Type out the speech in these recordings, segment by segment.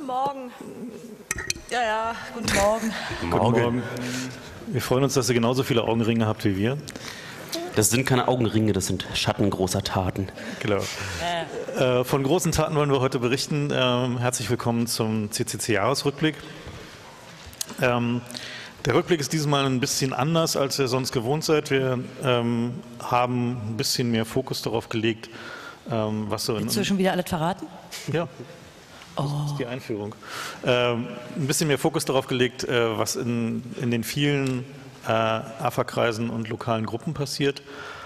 Guten Morgen. Ja, guten Morgen. Guten Morgen. Wir freuen uns, dass ihr genauso viele Augenringe habt wie wir. Das sind keine Augenringe, das sind Schatten großer Taten. Genau. Von großen Taten wollen wir heute berichten. Herzlich willkommen zum CCC-Jahresrückblick. Der Rückblick ist dieses Mal ein bisschen anders, als ihr sonst gewohnt seid. Wir haben ein bisschen mehr Fokus darauf gelegt, was so... Willst du schon wieder alles verraten? Ja. Das ist die Einführung. Ein bisschen mehr Fokus darauf gelegt, was in den vielen AFA-Kreisen und lokalen Gruppen passiert.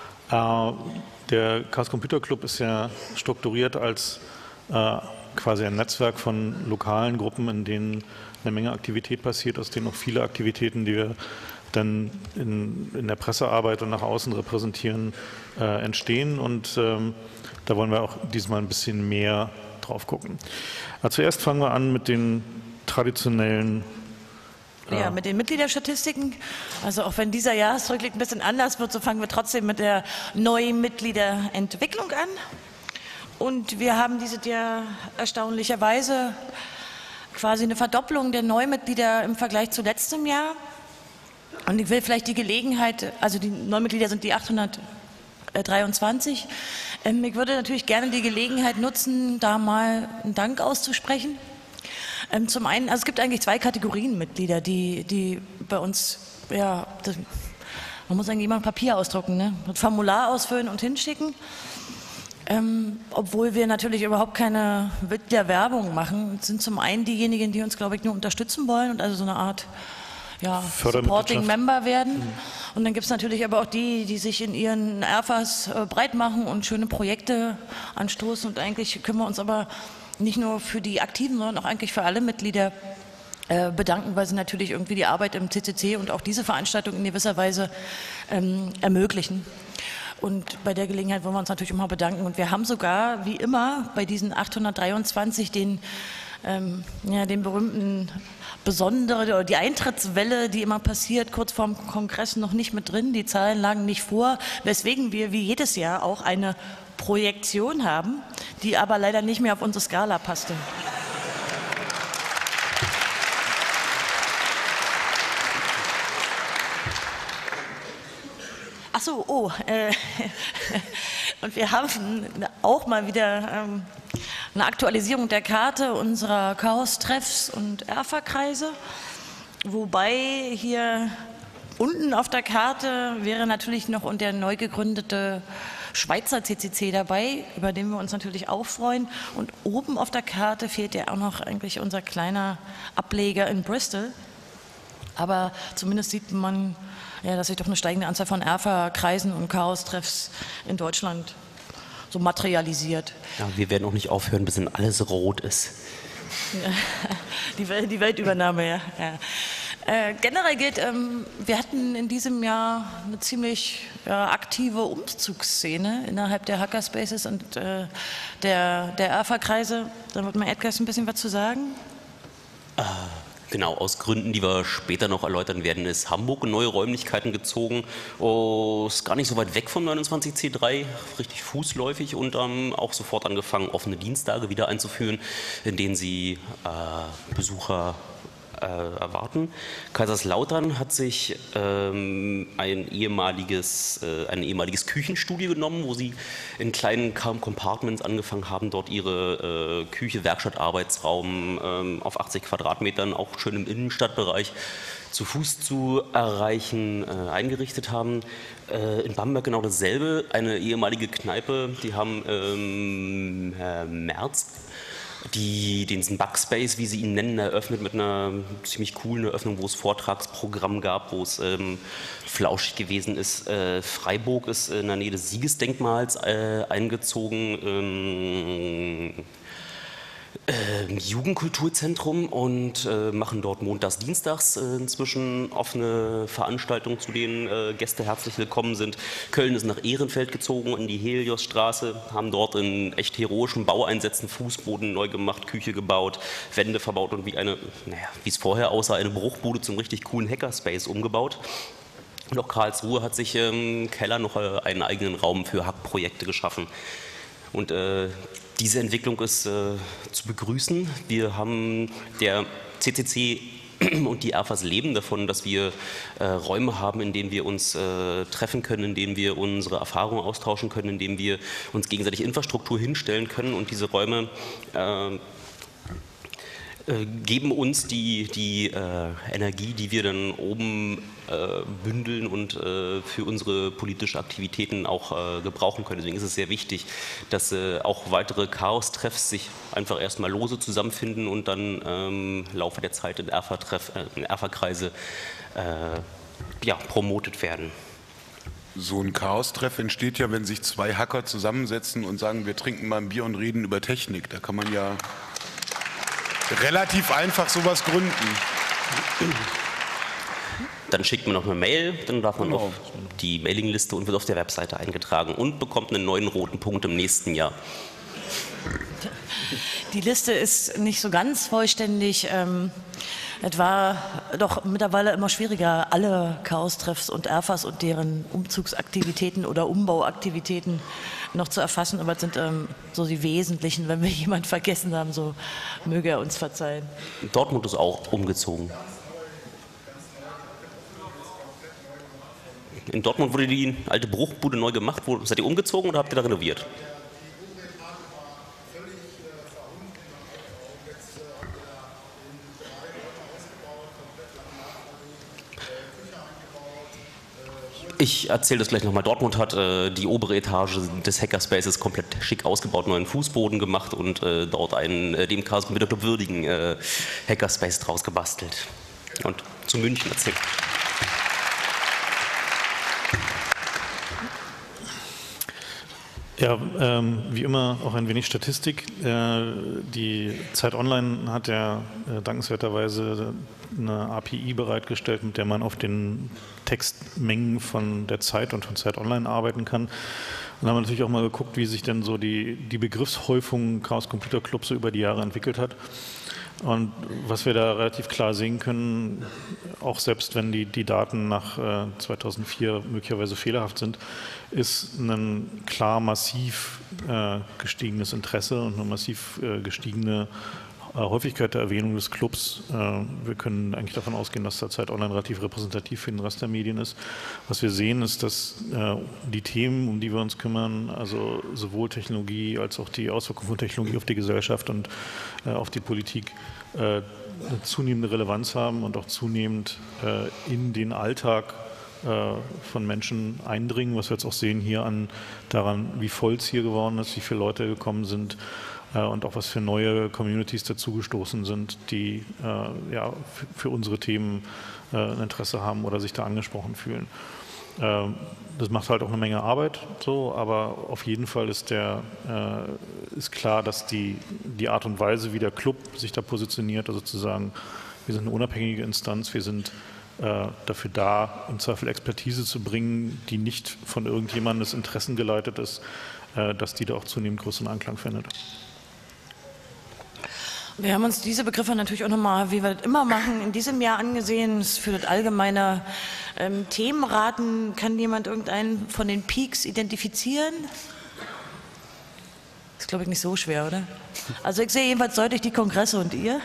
Der Chaos Computer Club ist ja strukturiert als quasi ein Netzwerk von lokalen Gruppen, in denen eine Menge Aktivität passiert, aus denen auch viele Aktivitäten, die wir dann in der Pressearbeit und nach außen repräsentieren, entstehen. Und da wollen wir auch diesmal ein bisschen mehr drauf gucken. Zuerst fangen wir an mit den traditionellen... Ja, mit den Mitgliederstatistiken. Also auch wenn dieser Jahresrückblick ein bisschen anders wird, so fangen wir trotzdem mit der neuen Mitgliederentwicklung an. Und wir haben dieses Jahr erstaunlicherweise quasi eine Verdopplung der Neumitglieder im Vergleich zu letztem Jahr. Und ich will vielleicht die Gelegenheit, also die Neumitglieder sind die 823. Ich würde natürlich gerne die Gelegenheit nutzen, da mal einen Dank auszusprechen. Zum einen, also es gibt eigentlich zwei Kategorien Mitglieder, die bei uns, ja, man muss eigentlich immer ein Papier ausdrucken, ne? Ein Formular ausfüllen und hinschicken. Obwohl wir natürlich überhaupt keine Mitgliederwerbung machen, sind zum einen diejenigen, die uns, glaube ich, nur unterstützen wollen und also so eine Art Supporting Member werden. Und dann gibt es natürlich aber auch die sich in ihren RFAs breit machen und schöne Projekte anstoßen. Und eigentlich können wir uns aber nicht nur für die Aktiven, sondern auch eigentlich für alle Mitglieder bedanken, weil sie natürlich irgendwie die Arbeit im CCC und auch diese Veranstaltung in gewisser Weise ermöglichen. Und bei der Gelegenheit wollen wir uns natürlich immer bedanken. Und wir haben sogar, wie immer, bei diesen 823 den berühmten besondere, die Eintrittswelle, die immer passiert, kurz vorm Kongress noch nicht mit drin. Die Zahlen lagen nicht vor, weswegen wir wie jedes Jahr auch eine Projektion haben, die aber leider nicht mehr auf unsere Skala passte. Ach so, und wir haben auch mal wieder eine Aktualisierung der Karte unserer Chaos-Treffs und ERFA-Kreise, wobei hier unten auf der Karte wäre natürlich noch der neu gegründete Schweizer CCC dabei, über den wir uns natürlich auch freuen. Und oben auf der Karte fehlt ja auch noch eigentlich unser kleiner Ableger in Bristol. Aber zumindest sieht man, ja, dass sich doch eine steigende Anzahl von ERFA-Kreisen und Chaos-Treffs in Deutschland so materialisiert. Ja, wir werden auch nicht aufhören, bis dann alles rot ist. Ja, die Weltübernahme, ja. Generell gilt, wir hatten in diesem Jahr eine ziemlich aktive Umzugsszene innerhalb der Hackerspaces und der ERFA-Kreise. Da wird mal Edgar ein bisschen was zu sagen. Genau, aus Gründen, die wir später noch erläutern werden, ist Hamburg in neue Räumlichkeiten gezogen. Ist gar nicht so weit weg vom 29C3, richtig fußläufig, und auch sofort angefangen, offene Dienstage wieder einzuführen, in denen sie Besucher erwarten. Kaiserslautern hat sich ein ehemaliges Küchenstudio genommen, wo sie in kleinen Compartments angefangen haben, dort ihre Küche, Werkstatt, Arbeitsraum auf 80 Quadratmetern, auch schön im Innenstadtbereich, zu Fuß zu erreichen, eingerichtet haben. In Bamberg genau dasselbe, eine ehemalige Kneipe, die haben März diesen Backspace, wie sie ihn nennen, eröffnet mit einer ziemlich coolen Eröffnung, wo es Vortragsprogramm gab, wo es flauschig gewesen ist. Freiburg ist in der Nähe des Siegesdenkmals eingezogen, Jugendkulturzentrum, und machen dort montags, dienstags inzwischen offene Veranstaltungen, zu denen Gäste herzlich willkommen sind. Köln ist nach Ehrenfeld gezogen in die Heliosstraße, haben dort in echt heroischen Baueinsätzen Fußboden neu gemacht, Küche gebaut, Wände verbaut und wie es vorher aussah, eine Bruchbude zum richtig coolen Hackerspace umgebaut. Und auch Karlsruhe hat sich im Keller noch einen eigenen Raum für Hackprojekte geschaffen. Und Diese Entwicklung ist zu begrüßen. Wir haben der CCC und die Erfas leben davon, dass wir Räume haben, in denen wir uns treffen können, in denen wir unsere Erfahrungen austauschen können, in denen wir uns gegenseitig Infrastruktur hinstellen können, und diese Räume geben uns die Energie, die wir dann oben bündeln und für unsere politische Aktivitäten auch gebrauchen können. Deswegen ist es sehr wichtig, dass auch weitere Chaos-Treffs sich einfach erstmal lose zusammenfinden und dann im Laufe der Zeit in Erfa-Kreise promotet werden. So ein Chaos-Treff entsteht ja, wenn sich zwei Hacker zusammensetzen und sagen, wir trinken mal ein Bier und reden über Technik. Da kann man ja relativ einfach sowas gründen. Dann schickt man noch eine Mail, dann darf man auf die Mailingliste und wird auf der Webseite eingetragen und bekommt einen neuen roten Punkt im nächsten Jahr. Die Liste ist nicht so ganz vollständig. Es war doch mittlerweile immer schwieriger, alle Chaos-Treffs und Erfas und deren Umzugsaktivitäten oder Umbauaktivitäten noch zu erfassen. Aber es sind so die wesentlichen. Wenn wir jemanden vergessen haben, so möge er uns verzeihen. Dortmund ist auch umgezogen. In Dortmund wurde die alte Bruchbude neu gemacht. Seid ihr umgezogen oder habt ihr da renoviert? Ich erzähle das gleich nochmal. Dortmund hat die obere Etage des Hackerspaces komplett schick ausgebaut, neuen Fußboden gemacht und dort einen dem Chaos Computer Club würdigen Hackerspace draus gebastelt. Und zu München erzählt. Ja, wie immer auch ein wenig Statistik. Die Zeit Online hat ja dankenswerterweise eine API bereitgestellt, mit der man auf den Textmengen von der Zeit und von Zeit Online arbeiten kann. Und dann haben wir natürlich auch mal geguckt, wie sich denn so die Begriffshäufung Chaos Computer Club so über die Jahre entwickelt hat. Und was wir da relativ klar sehen können, auch selbst wenn die Daten nach 2004 möglicherweise fehlerhaft sind, ist ein klar massiv gestiegenes Interesse und eine massiv gestiegene Häufigkeit der Erwähnung des Clubs. Wir können eigentlich davon ausgehen, dass da Zeit Online relativ repräsentativ für den Rest der Medien ist. Was wir sehen, ist, dass die Themen, um die wir uns kümmern, also sowohl Technologie als auch die Auswirkungen von Technologie auf die Gesellschaft und auf die Politik, eine zunehmende Relevanz haben und auch zunehmend in den Alltag von Menschen eindringen, was wir jetzt auch sehen hier daran, wie voll es hier geworden ist, wie viele Leute gekommen sind und auch was für neue Communities dazugestoßen sind, die für unsere Themen ein Interesse haben oder sich da angesprochen fühlen. Das macht halt auch eine Menge Arbeit, so, aber auf jeden Fall ist klar, dass die Art und Weise, wie der Club sich da positioniert, also zu sagen, wir sind eine unabhängige Instanz, wir sind dafür da, im Zweifel Expertise zu bringen, die nicht von irgendjemandem des Interessen geleitet ist, dass die da auch zunehmend größeren Anklang findet. Wir haben uns diese Begriffe natürlich auch nochmal, wie wir das immer machen, in diesem Jahr angesehen. Für das allgemeine Themenraten. Kann jemand irgendeinen von den Peaks identifizieren? Das ist, glaube ich, nicht so schwer, oder? Also ich sehe jedenfalls deutlich die Kongresse und ihr.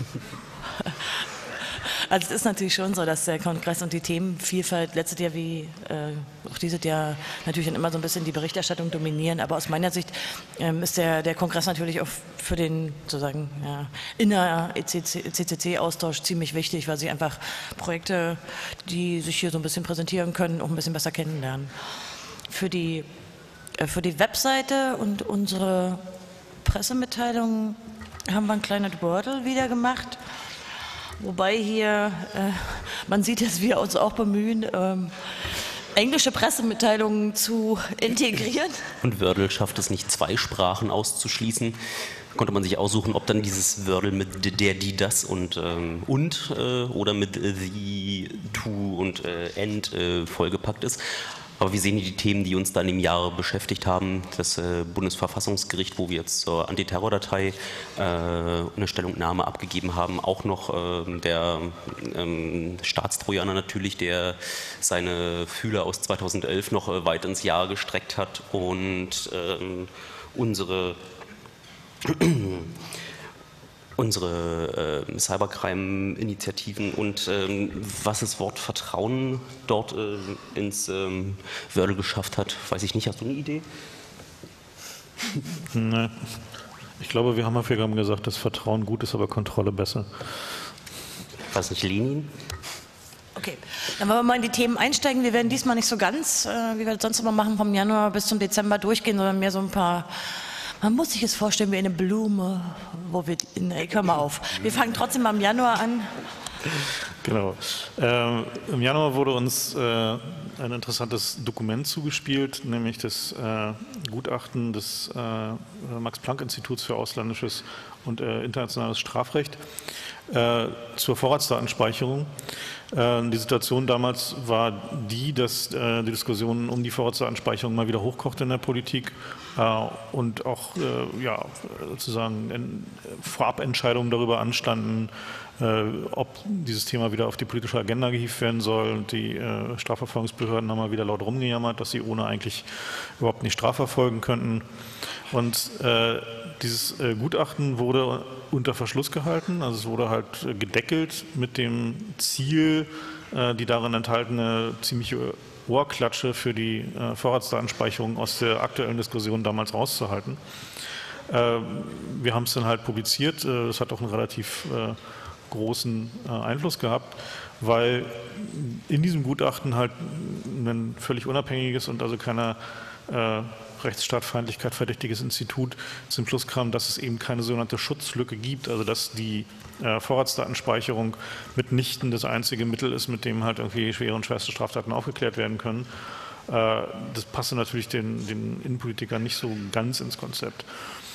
Also es ist natürlich schon so, dass der Kongress und die Themenvielfalt letztes Jahr wie auch dieses Jahr natürlich dann immer so ein bisschen die Berichterstattung dominieren. Aber aus meiner Sicht ist der Kongress natürlich auch für den sozusagen inner-CCC-Austausch ziemlich wichtig, weil sie einfach Projekte, die sich hier so ein bisschen präsentieren können, auch ein bisschen besser kennenlernen. Für die Webseite und unsere Pressemitteilungen haben wir ein kleines Wordle wieder gemacht. Wobei hier, man sieht, dass wir uns auch bemühen, englische Pressemitteilungen zu integrieren. Und Wordle schafft es nicht, 2 Sprachen auszuschließen. Konnte man sich aussuchen, ob dann dieses Wordle mit der, die, das und oder mit the, to und and vollgepackt ist. Aber wir sehen die Themen, die uns dann im Jahr beschäftigt haben. Das Bundesverfassungsgericht, wo wir jetzt zur Antiterrordatei eine Stellungnahme abgegeben haben. Auch noch der Staatstrojaner natürlich, der seine Fühler aus 2011 noch weit ins Jahr gestreckt hat. Und unsere Unsere Cybercrime-Initiativen und was das Wort Vertrauen dort ins Wordle geschafft hat, weiß ich nicht. Hast du eine Idee? Nein. Ich glaube, wir haben häufiger gesagt, dass Vertrauen gut ist, aber Kontrolle besser. Was nicht Lenin? Okay, dann wollen wir mal in die Themen einsteigen. Wir werden diesmal nicht so ganz, wie wir das sonst immer machen, vom Januar bis zum Dezember durchgehen, sondern mehr so ein paar, man muss sich es vorstellen wie eine Blume, wo wir, hör mal auf. Wir fangen trotzdem mal im Januar an. Genau. Im Januar wurde uns ein interessantes Dokument zugespielt, nämlich das Gutachten des Max-Planck-Instituts für ausländisches und internationales Strafrecht zur Vorratsdatenspeicherung. Die Situation damals war die, dass die Diskussion um die Vorratsdatenspeicherung mal wieder hochkochte in der Politik und auch sozusagen Vorabentscheidungen darüber anstanden, ob dieses Thema wieder auf die politische Agenda gehievt werden soll. Und die Strafverfolgungsbehörden haben mal wieder laut rumgejammert, dass sie ohne eigentlich überhaupt nicht strafverfolgen könnten. Und dieses Gutachten wurde unter Verschluss gehalten, also es wurde halt gedeckelt mit dem Ziel, die darin enthaltene ziemliche Ohrklatsche für die Vorratsdatenspeicherung aus der aktuellen Diskussion damals rauszuhalten. Wir haben es dann halt publiziert, das hat auch einen relativ großen Einfluss gehabt, weil in diesem Gutachten halt ein völlig unabhängiges und also keiner Rechtsstaatfeindlichkeit verdächtiges Institut zum Schluss kam, dass es eben keine sogenannte Schutzlücke gibt, also dass die Vorratsdatenspeicherung mitnichten das einzige Mittel ist, mit dem halt irgendwie schwere und schwerste Straftaten aufgeklärt werden können. Das passte natürlich den Innenpolitikern nicht so ganz ins Konzept.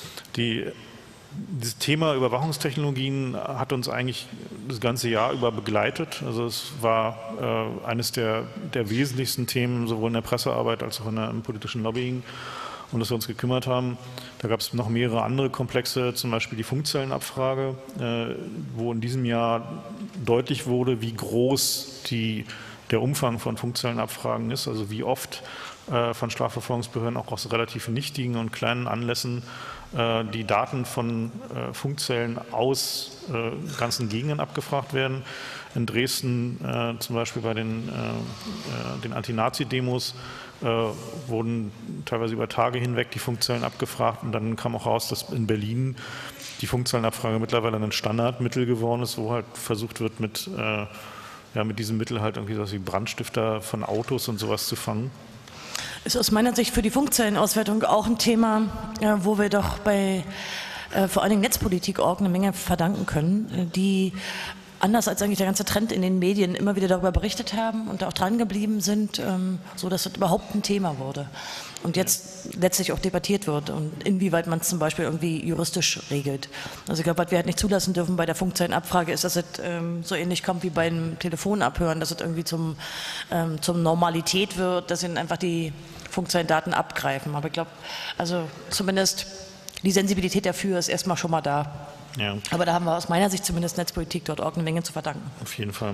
Dieses Thema Überwachungstechnologien hat uns eigentlich das ganze Jahr über begleitet. Also es war eines der wesentlichsten Themen, sowohl in der Pressearbeit als auch im politischen Lobbying, um das wir uns gekümmert haben. Da gab es noch mehrere andere Komplexe, zum Beispiel die Funkzellenabfrage, wo in diesem Jahr deutlich wurde, wie groß der Umfang von Funkzellenabfragen ist, also wie oft von Strafverfolgungsbehörden auch aus relativ nichtigen und kleinen Anlässen die Daten von Funkzellen aus ganzen Gegenden abgefragt werden. In Dresden zum Beispiel bei den Anti-Nazi-Demos wurden teilweise über Tage hinweg die Funkzellen abgefragt und dann kam auch raus, dass in Berlin die Funkzellenabfrage mittlerweile ein Standardmittel geworden ist, wo halt versucht wird, mit diesem Mittel halt irgendwie so wie Brandstifter von Autos und sowas zu fangen. Ist aus meiner Sicht für die Funkzellenauswertung auch ein Thema, wo wir doch bei vor allen Dingen Netzpolitik.org eine Menge verdanken können, die anders als eigentlich der ganze Trend in den Medien immer wieder darüber berichtet haben und auch dran geblieben sind, so dass das überhaupt ein Thema wurde und jetzt letztlich auch debattiert wird und inwieweit man es zum Beispiel irgendwie juristisch regelt. Also ich glaube, was wir halt nicht zulassen dürfen bei der Funkzellenabfrage ist, dass es so ähnlich kommt wie beim Telefonabhören, dass es irgendwie zum Normalität wird, dass ihnen einfach die Funkzellendaten abgreifen. Aber ich glaube, also zumindest die Sensibilität dafür ist erstmal schon mal da. Ja. Aber da haben wir aus meiner Sicht zumindest Netzpolitik.org eine Menge zu verdanken. Auf jeden Fall.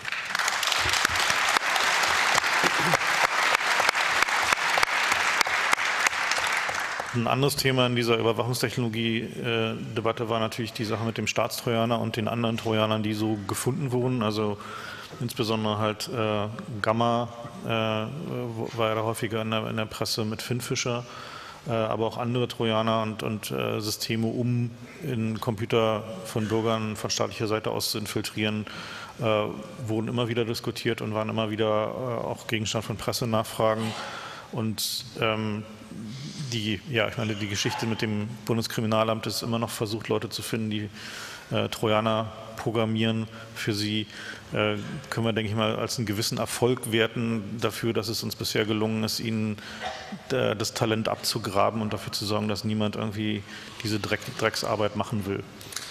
Ein anderes Thema in dieser Überwachungstechnologie-Debatte war natürlich die Sache mit dem Staatstrojaner und den anderen Trojanern, die so gefunden wurden. Also insbesondere halt Gamma war ja da häufiger in der Presse mit Finfisher, aber auch andere Trojaner und Systeme, um in Computer von Bürgern von staatlicher Seite aus zu infiltrieren, wurden immer wieder diskutiert und waren immer wieder auch Gegenstand von Pressenachfragen. Und die Geschichte mit dem Bundeskriminalamt ist immer noch versucht, Leute zu finden, die Trojaner programmieren. Für sie können wir, denke ich mal, als einen gewissen Erfolg werten dafür, dass es uns bisher gelungen ist, ihnen das Talent abzugraben und dafür zu sorgen, dass niemand irgendwie diese Drecksarbeit machen will.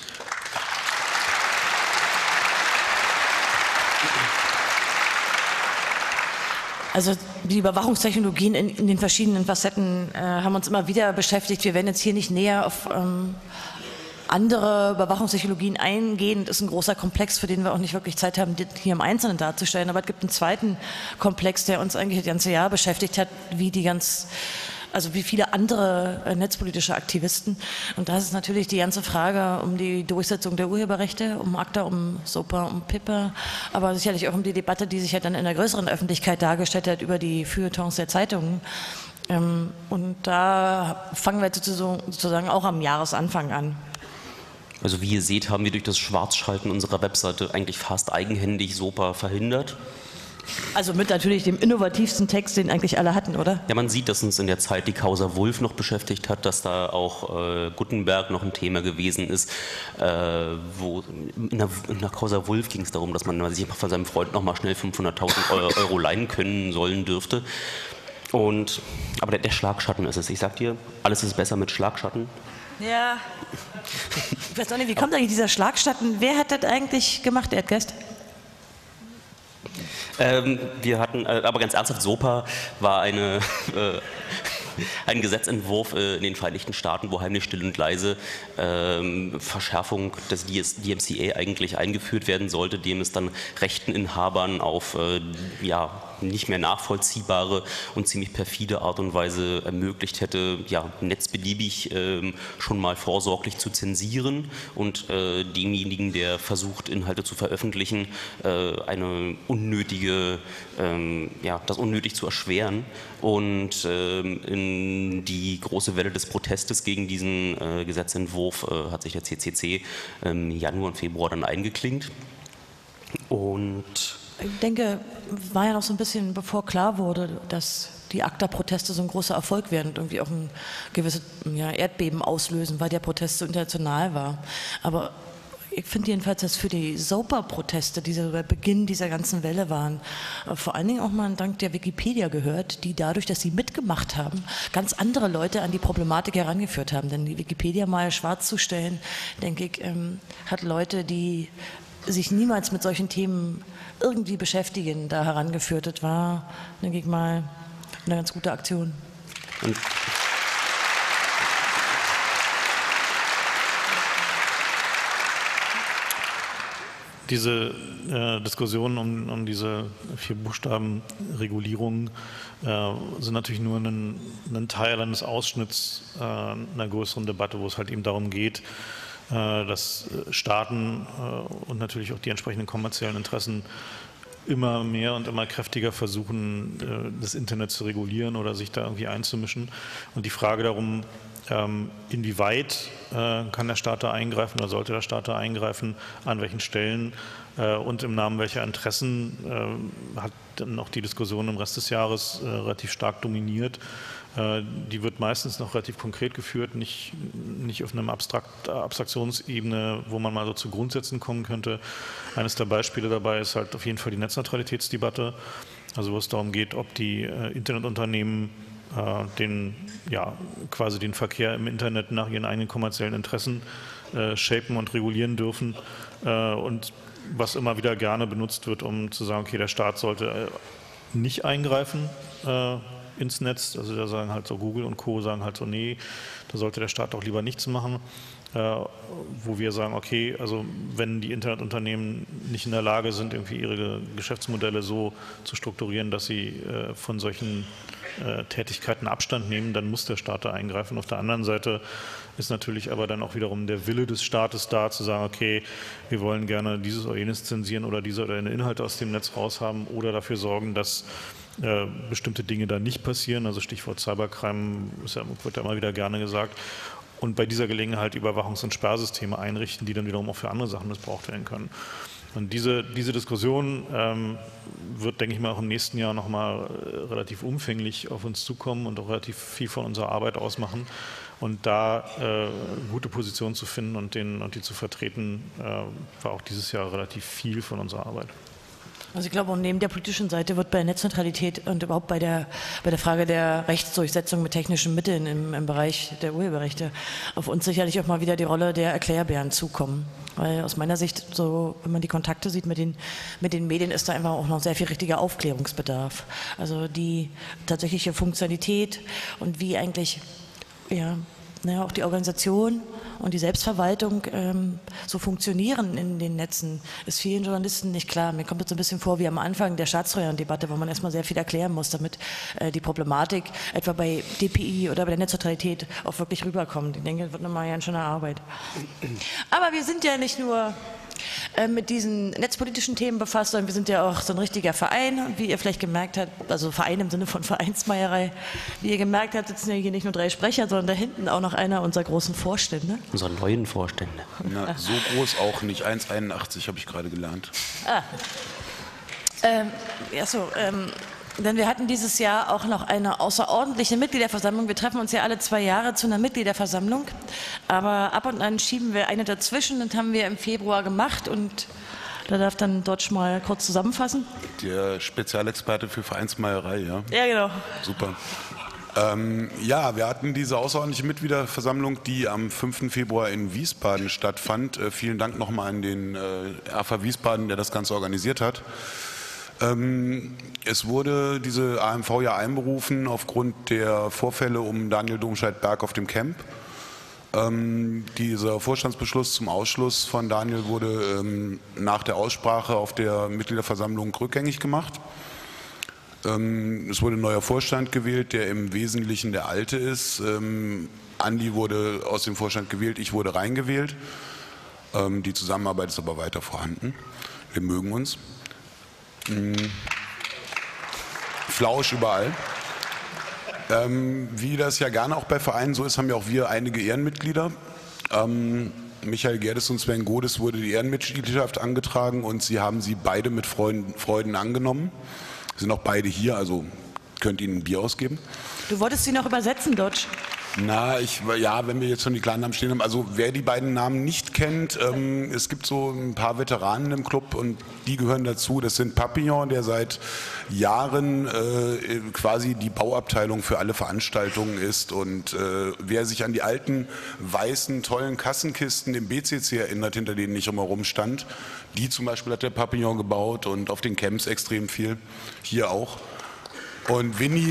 Also die Überwachungstechnologien in den verschiedenen Facetten haben uns immer wieder beschäftigt. Wir werden jetzt hier nicht näher auf andere Überwachungstechnologien eingehen. Das ist ein großer Komplex, für den wir auch nicht wirklich Zeit haben, hier im Einzelnen darzustellen. Aber es gibt einen zweiten Komplex, der uns eigentlich das ganze Jahr beschäftigt hat, wie die ganz also wie viele andere netzpolitische Aktivisten. Und das ist natürlich die ganze Frage um die Durchsetzung der Urheberrechte, um ACTA, um SOPA, um PIPA, aber sicherlich auch um die Debatte, die sich ja dann in der größeren Öffentlichkeit dargestellt hat über die Feuilletons der Zeitungen. Und da fangen wir jetzt sozusagen auch am Jahresanfang an. Also wie ihr seht, haben wir durch das Schwarzschalten unserer Webseite eigentlich fast eigenhändig SOPA verhindert. Also mit natürlich dem innovativsten Text, den eigentlich alle hatten, oder? Ja, man sieht, dass uns in der Zeit die Causa Wulff noch beschäftigt hat, dass da auch Gutenberg noch ein Thema gewesen ist. Wo in der Causa Wulff ging es darum, dass man sich von seinem Freund noch mal schnell 500.000 Euro leihen können sollen dürfte. Aber der Schlagschatten ist es. Ich sag dir, alles ist besser mit Schlagschatten. Ja. Ich weiß auch nicht, wie kommt eigentlich dieser Schlagschatten? Wer hat das eigentlich gemacht, Erdgeist? Wir hatten, aber ganz ernsthaft, SOPA war ein Gesetzentwurf in den Vereinigten Staaten, wo heimlich still und leise Verschärfung des DMCA eigentlich eingeführt werden sollte, dem es dann Rechteninhabern auf nicht mehr nachvollziehbare und ziemlich perfide Art und Weise ermöglicht hätte, netzbeliebig schon mal vorsorglich zu zensieren und demjenigen, der versucht, Inhalte zu veröffentlichen, das unnötig zu erschweren. Und in die große Welle des Protestes gegen diesen Gesetzentwurf hat sich der CCC im Januar und Februar dann eingeklinkt. Und ich denke, war ja noch so ein bisschen, bevor klar wurde, dass die ACTA-Proteste so ein großer Erfolg werden und irgendwie auch ein gewisses Erdbeben auslösen, weil der Protest so international war. Aber ich finde jedenfalls, dass für die SOPA-Proteste, die der Beginn dieser ganzen Welle waren, vor allen Dingen auch mal dank der Wikipedia gehört, die dadurch, dass sie mitgemacht haben, ganz andere Leute an die Problematik herangeführt haben. Denn die Wikipedia mal schwarz zu stellen, denke ich, hat Leute, die sich niemals mit solchen Themen irgendwie beschäftigen, da herangeführt. Das war, denke ich mal, eine ganz gute Aktion. Und diese Diskussionen um diese 4 Buchstaben-Regulierung sind natürlich nur ein Teil eines Ausschnitts einer größeren Debatte, wo es halt eben darum geht, dass Staaten und natürlich auch die entsprechenden kommerziellen Interessen immer mehr und immer kräftiger versuchen, das Internet zu regulieren oder sich da irgendwie einzumischen. Und die Frage darum, inwieweit kann der Staat da eingreifen oder sollte der Staat da eingreifen, an welchen Stellen und im Namen welcher Interessen, hat dann noch die Diskussion im Rest des Jahres relativ stark dominiert. Die wird meistens noch relativ konkret geführt, nicht auf einer Abstraktionsebene, wo man mal so zu Grundsätzen kommen könnte. Eines der Beispiele dabei ist halt auf jeden Fall die Netzneutralitätsdebatte, also wo es darum geht, ob die Internetunternehmen quasi den Verkehr im Internet nach ihren eigenen kommerziellen Interessen shapen und regulieren dürfen. Und was immer wieder gerne benutzt wird, um zu sagen, okay, der Staat sollte nicht eingreifen ins Netz. Also da sagen halt so Google und Co. sagen halt so, nee, da sollte der Staat doch lieber nichts machen. Wo wir sagen, okay, also wenn die Internetunternehmen nicht in der Lage sind, irgendwie ihre Geschäftsmodelle so zu strukturieren, dass sie von solchen Tätigkeiten Abstand nehmen, dann muss der Staat da eingreifen. Auf der anderen Seite ist natürlich aber dann auch wiederum der Wille des Staates da, zu sagen, okay, wir wollen gerne dieses oder jenes zensieren oder diese oder jene Inhalte aus dem Netz raushaben oder dafür sorgen, dass bestimmte Dinge da nicht passieren. Also Stichwort Cybercrime wird ja immer wieder gerne gesagt. Und bei dieser Gelegenheit Überwachungs- und Sperrsysteme einrichten, die dann wiederum auch für andere Sachen missbraucht werden können. Und diese Diskussion wird, denke ich mal, auch im nächsten Jahr nochmal relativ umfänglich auf uns zukommen und auch relativ viel von unserer Arbeit ausmachen. Und da gute Positionen zu finden und die zu vertreten, war auch dieses Jahr relativ viel von unserer Arbeit. Also ich glaube, neben der politischen Seite wird bei Netzneutralität und überhaupt bei der Frage der Rechtsdurchsetzung mit technischen Mitteln im Bereich der Urheberrechte auf uns sicherlich auch mal wieder die Rolle der Erklärbären zukommen. Weil aus meiner Sicht, so wenn man die Kontakte sieht mit den Medien, ist da einfach auch noch sehr viel richtiger Aufklärungsbedarf. Also die tatsächliche Funktionalität und wie eigentlich auch die Organisation und die Selbstverwaltung so funktionieren in den Netzen, ist vielen Journalisten nicht klar. Mir kommt das so ein bisschen vor wie am Anfang der Staatstrojaner-Debatte, wo man erstmal sehr viel erklären muss, damit die Problematik etwa bei DPI oder bei der Netzneutralität auch wirklich rüberkommt. Ich denke, das wird nochmal ganz schöne Arbeit. Aber wir sind ja nicht nur mit diesen netzpolitischen Themen befasst, sondern wir sind ja auch so ein richtiger Verein. Und wie ihr vielleicht gemerkt habt, also Verein im Sinne von Vereinsmeierei, wie ihr gemerkt habt, sitzen ja hier nicht nur 3 Sprecher, sondern da hinten auch noch einer unserer großen Vorstände. Unsere neuen Vorstände. Na, so groß auch nicht. 1,81 habe ich gerade gelernt. Denn wir hatten dieses Jahr auch noch eine außerordentliche Mitgliederversammlung. Wir treffen uns ja alle 2 Jahre zu einer Mitgliederversammlung. Aber ab und an schieben wir eine dazwischen. Das haben wir im Februar gemacht. Und da darf dann Dodge mal kurz zusammenfassen. Der Spezialexperte für Vereinsmeierei, ja? Ja, genau. Super. Ja, wir hatten diese außerordentliche Mitgliederversammlung, die am 5. Februar in Wiesbaden stattfand. Vielen Dank nochmal an den RV Wiesbaden, der das Ganze organisiert hat. Es wurde diese AMV ja einberufen aufgrund der Vorfälle um Daniel Domscheit-Berg auf dem Camp. Dieser Vorstandsbeschluss zum Ausschluss von Daniel wurde nach der Aussprache auf der Mitgliederversammlung rückgängig gemacht. Es wurde ein neuer Vorstand gewählt, der im Wesentlichen der alte ist. Andi wurde aus dem Vorstand gewählt, ich wurde reingewählt. Die Zusammenarbeit ist aber weiter vorhanden. Wir mögen uns. Flausch überall. Wie das ja gerne auch bei Vereinen so ist, haben ja auch wir einige Ehrenmitglieder. Michael Gerdes und Sven Godes wurde die Ehrenmitgliedschaft angetragen und sie haben sie beide mit Freuden angenommen. Sie sind auch beide hier, also könnt ihnen ein Bier ausgeben. Du wolltest sie noch übersetzen, Dodge? Na, ja, wenn wir jetzt schon die kleinen Namen stehen haben, also wer die beiden Namen nicht kennt, es gibt so ein paar Veteranen im Club und die gehören dazu. Das sind Papillon, der seit Jahren quasi die Bauabteilung für alle Veranstaltungen ist und wer sich an die alten, weißen, tollen Kassenkisten im BCC erinnert, hinter denen ich immer rumstand, die zum Beispiel hat der Papillon gebaut und auf den Camps extrem viel, hier auch. Und Winnie...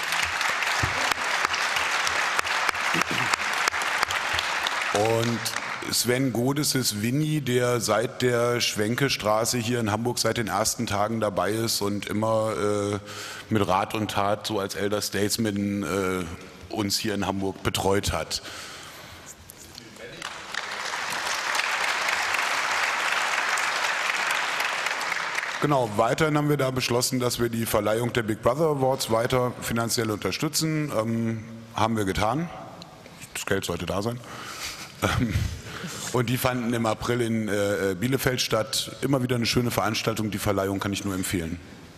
Und Sven Godes ist Winnie, der seit der Schwenkestraße hier in Hamburg seit den ersten Tagen dabei ist und immer mit Rat und Tat so als Elder Statesman uns hier in Hamburg betreut hat. Genau, weiterhin haben wir da beschlossen, dass wir die Verleihung der Big Brother Awards weiter finanziell unterstützen. Haben wir getan. Das Geld sollte da sein. Und die fanden im April in Bielefeld statt. Immer wieder eine schöne Veranstaltung. Die Verleihung kann ich nur empfehlen.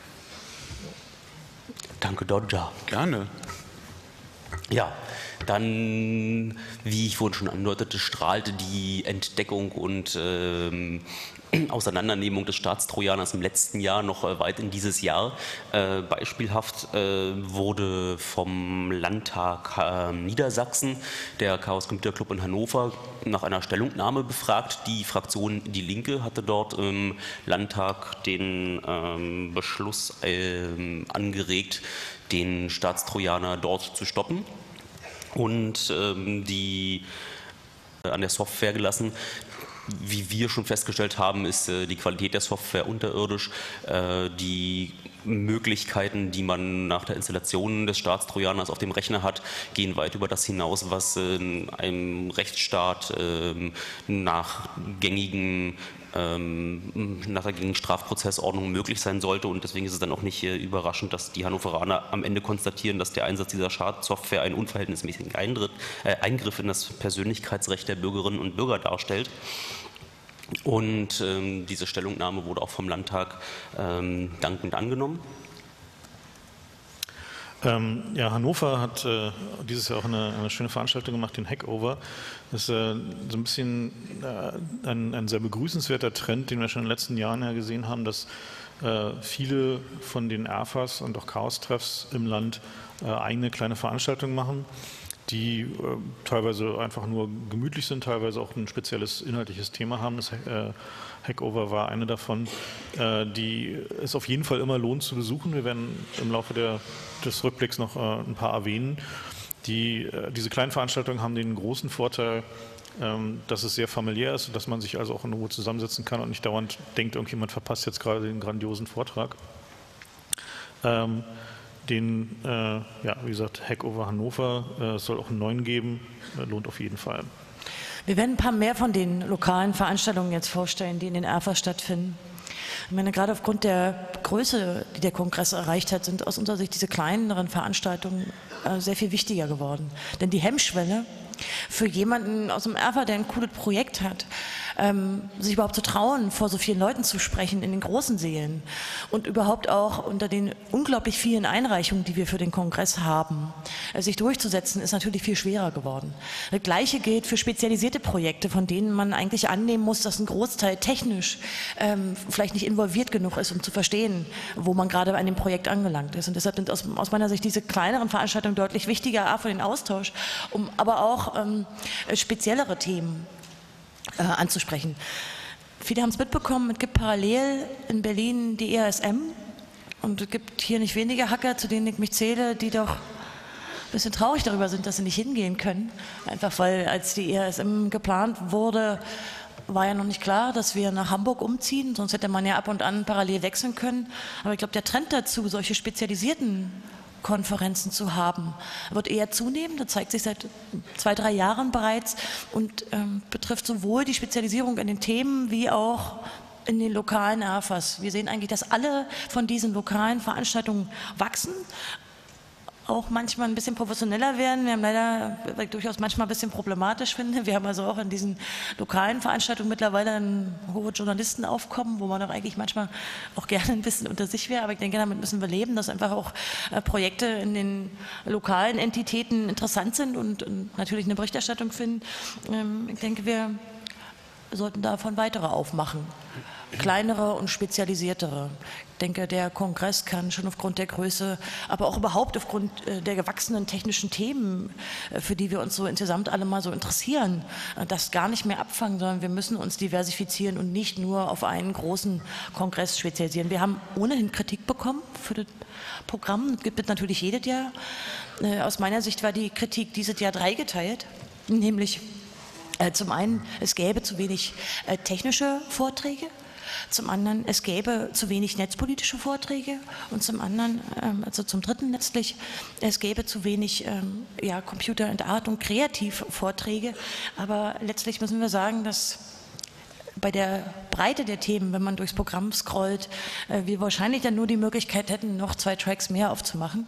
Danke, Dodger. Gerne. Ja, dann, wie ich vorhin schon andeutete, strahlte die Entdeckung und Auseinandernehmung des Staatstrojaners im letzten Jahr noch weit in dieses Jahr. Beispielhaft wurde vom Landtag Niedersachsen der Chaos Computer Club in Hannover nach einer Stellungnahme befragt. Die Fraktion Die Linke hatte dort im Landtag den Beschluss angeregt, den Staatstrojaner dort zu stoppen und die an der Software gelassen. Wie wir schon festgestellt haben, ist die Qualität der Software unterirdisch. Die Möglichkeiten, die man nach der Installation des Staatstrojaners auf dem Rechner hat, gehen weit über das hinaus, was in einem Rechtsstaat nach gängigen Strafprozessordnung möglich sein sollte. Und deswegen ist es dann auch nicht überraschend, dass die Hannoveraner am Ende konstatieren, dass der Einsatz dieser Schadsoftware einen unverhältnismäßigen Eingriff in das Persönlichkeitsrecht der Bürgerinnen und Bürger darstellt. Und diese Stellungnahme wurde auch vom Landtag dankend angenommen. Ja, Hannover hat dieses Jahr auch eine schöne Veranstaltung gemacht, den Hackover. Das ist so ein bisschen ein sehr begrüßenswerter Trend, den wir schon in den letzten Jahren ja gesehen haben, dass viele von den RFAs und auch Chaos-Treffs im Land eigene kleine Veranstaltungen machen, die teilweise einfach nur gemütlich sind, teilweise auch ein spezielles inhaltliches Thema haben. Das Hackover war eine davon, die es auf jeden Fall immer lohnt zu besuchen. Wir werden im Laufe des Rückblicks noch ein paar erwähnen. Diese kleinen Veranstaltungen haben den großen Vorteil, dass es sehr familiär ist und dass man sich also auch in Ruhe zusammensetzen kann und nicht dauernd denkt, irgendjemand verpasst jetzt gerade den grandiosen Vortrag. Wie gesagt, Hackover Hannover, es soll auch einen neuen geben, lohnt auf jeden Fall. Wir werden ein paar mehr von den lokalen Veranstaltungen jetzt vorstellen, die in den Erfas stattfinden. Ich meine, gerade aufgrund der Größe, die der Kongress erreicht hat, sind aus unserer Sicht diese kleineren Veranstaltungen sehr viel wichtiger geworden. Denn die Hemmschwelle für jemanden aus dem Erfa, der ein cooles Projekt hat, sich überhaupt zu trauen, vor so vielen Leuten zu sprechen in den großen Sälen und überhaupt auch unter den unglaublich vielen Einreichungen, die wir für den Kongress haben, sich durchzusetzen, ist natürlich viel schwerer geworden. Das Gleiche gilt für spezialisierte Projekte, von denen man eigentlich annehmen muss, dass ein Großteil technisch vielleicht nicht involviert genug ist, um zu verstehen, wo man gerade an dem Projekt angelangt ist. Und deshalb sind aus meiner Sicht diese kleineren Veranstaltungen deutlich wichtiger, für den Austausch, aber auch speziellere Themen anzusprechen. Viele haben es mitbekommen, es gibt parallel in Berlin die EASM und es gibt hier nicht wenige Hacker, zu denen ich mich zähle, die doch ein bisschen traurig darüber sind, dass sie nicht hingehen können. Einfach weil, als die EASM geplant wurde, war ja noch nicht klar, dass wir nach Hamburg umziehen, sonst hätte man ja ab und an parallel wechseln können. Aber ich glaube, der Trend dazu, solche spezialisierten Konferenzen zu haben, wird eher zunehmen. Das zeigt sich seit 2, 3 Jahren bereits und betrifft sowohl die Spezialisierung in den Themen wie auch in den lokalen Erfas. Wir sehen eigentlich, dass alle von diesen lokalen Veranstaltungen wachsen, auch manchmal ein bisschen professioneller werden. Wir haben leider, was ich durchaus manchmal ein bisschen problematisch finde, wir haben also auch in diesen lokalen Veranstaltungen mittlerweile ein hohes Journalistenaufkommen, wo man doch eigentlich manchmal auch gerne ein bisschen unter sich wäre. Aber ich denke, damit müssen wir leben, dass einfach auch Projekte in den lokalen Entitäten interessant sind und natürlich eine Berichterstattung finden. Ich denke, wir sollten davon weitere aufmachen. Kleinere und spezialisiertere. Ich denke, der Kongress kann schon aufgrund der Größe, aber auch überhaupt aufgrund der gewachsenen technischen Themen, für die wir uns so insgesamt alle mal so interessieren, das gar nicht mehr abfangen, sondern wir müssen uns diversifizieren und nicht nur auf einen großen Kongress spezialisieren. Wir haben ohnehin Kritik bekommen für das Programm. Es gibt es natürlich jedes Jahr. Aus meiner Sicht war die Kritik dieses Jahr dreigeteilt, nämlich zum einen, es gäbe zu wenig technische Vorträge. Zum anderen, es gäbe zu wenig netzpolitische Vorträge und zum anderen, also zum dritten letztlich, es gäbe zu wenig Computer and Art und Kreativvorträge. Aber letztlich müssen wir sagen, dass bei der Breite der Themen, wenn man durchs Programm scrollt, wir wahrscheinlich dann nur die Möglichkeit hätten, noch 2 Tracks mehr aufzumachen.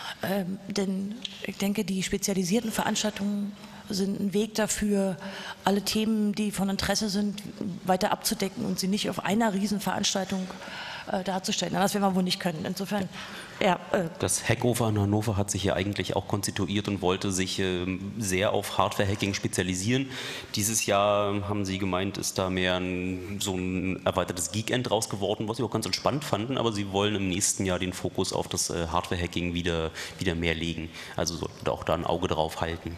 Denn ich denke, die spezialisierten Veranstaltungen sind ein Weg dafür, alle Themen, die von Interesse sind, weiter abzudecken und sie nicht auf einer Riesenveranstaltung darzustellen. Das werden wir wohl nicht können. Insofern, ja. Das Hackover in Hannover hat sich ja eigentlich auch konstituiert und wollte sich sehr auf Hardware-Hacking spezialisieren. Dieses Jahr haben Sie gemeint, ist da mehr so ein erweitertes Geekend raus geworden, was Sie auch ganz entspannt fanden, aber Sie wollen im nächsten Jahr den Fokus auf das Hardware-Hacking wieder mehr legen. Also sollten auch da ein Auge drauf halten.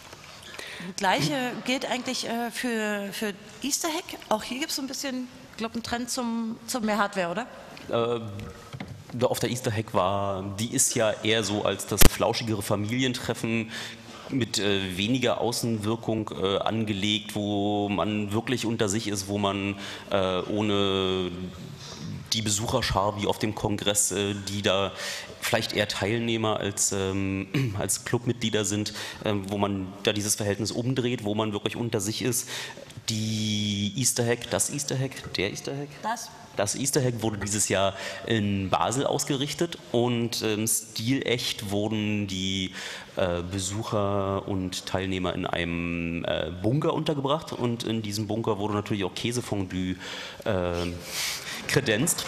Das Gleiche gilt eigentlich für Easter Hack. Auch hier gibt es so ein bisschen, ich glaube, einen Trend zum mehr Hardware, oder? Auf der Easter Hack die ist ja eher so als das flauschigere Familientreffen mit weniger Außenwirkung angelegt, wo man wirklich unter sich ist, wo man ohne die Besucherschar wie auf dem Kongress, die da vielleicht eher Teilnehmer als Clubmitglieder sind, wo man da dieses Verhältnis umdreht, wo man wirklich unter sich ist. Das Easter Hack? Das Easter Hack wurde dieses Jahr in Basel ausgerichtet und stilecht wurden die Besucher und Teilnehmer in einem Bunker untergebracht und in diesem Bunker wurde natürlich auch Käsefondue kredenzt.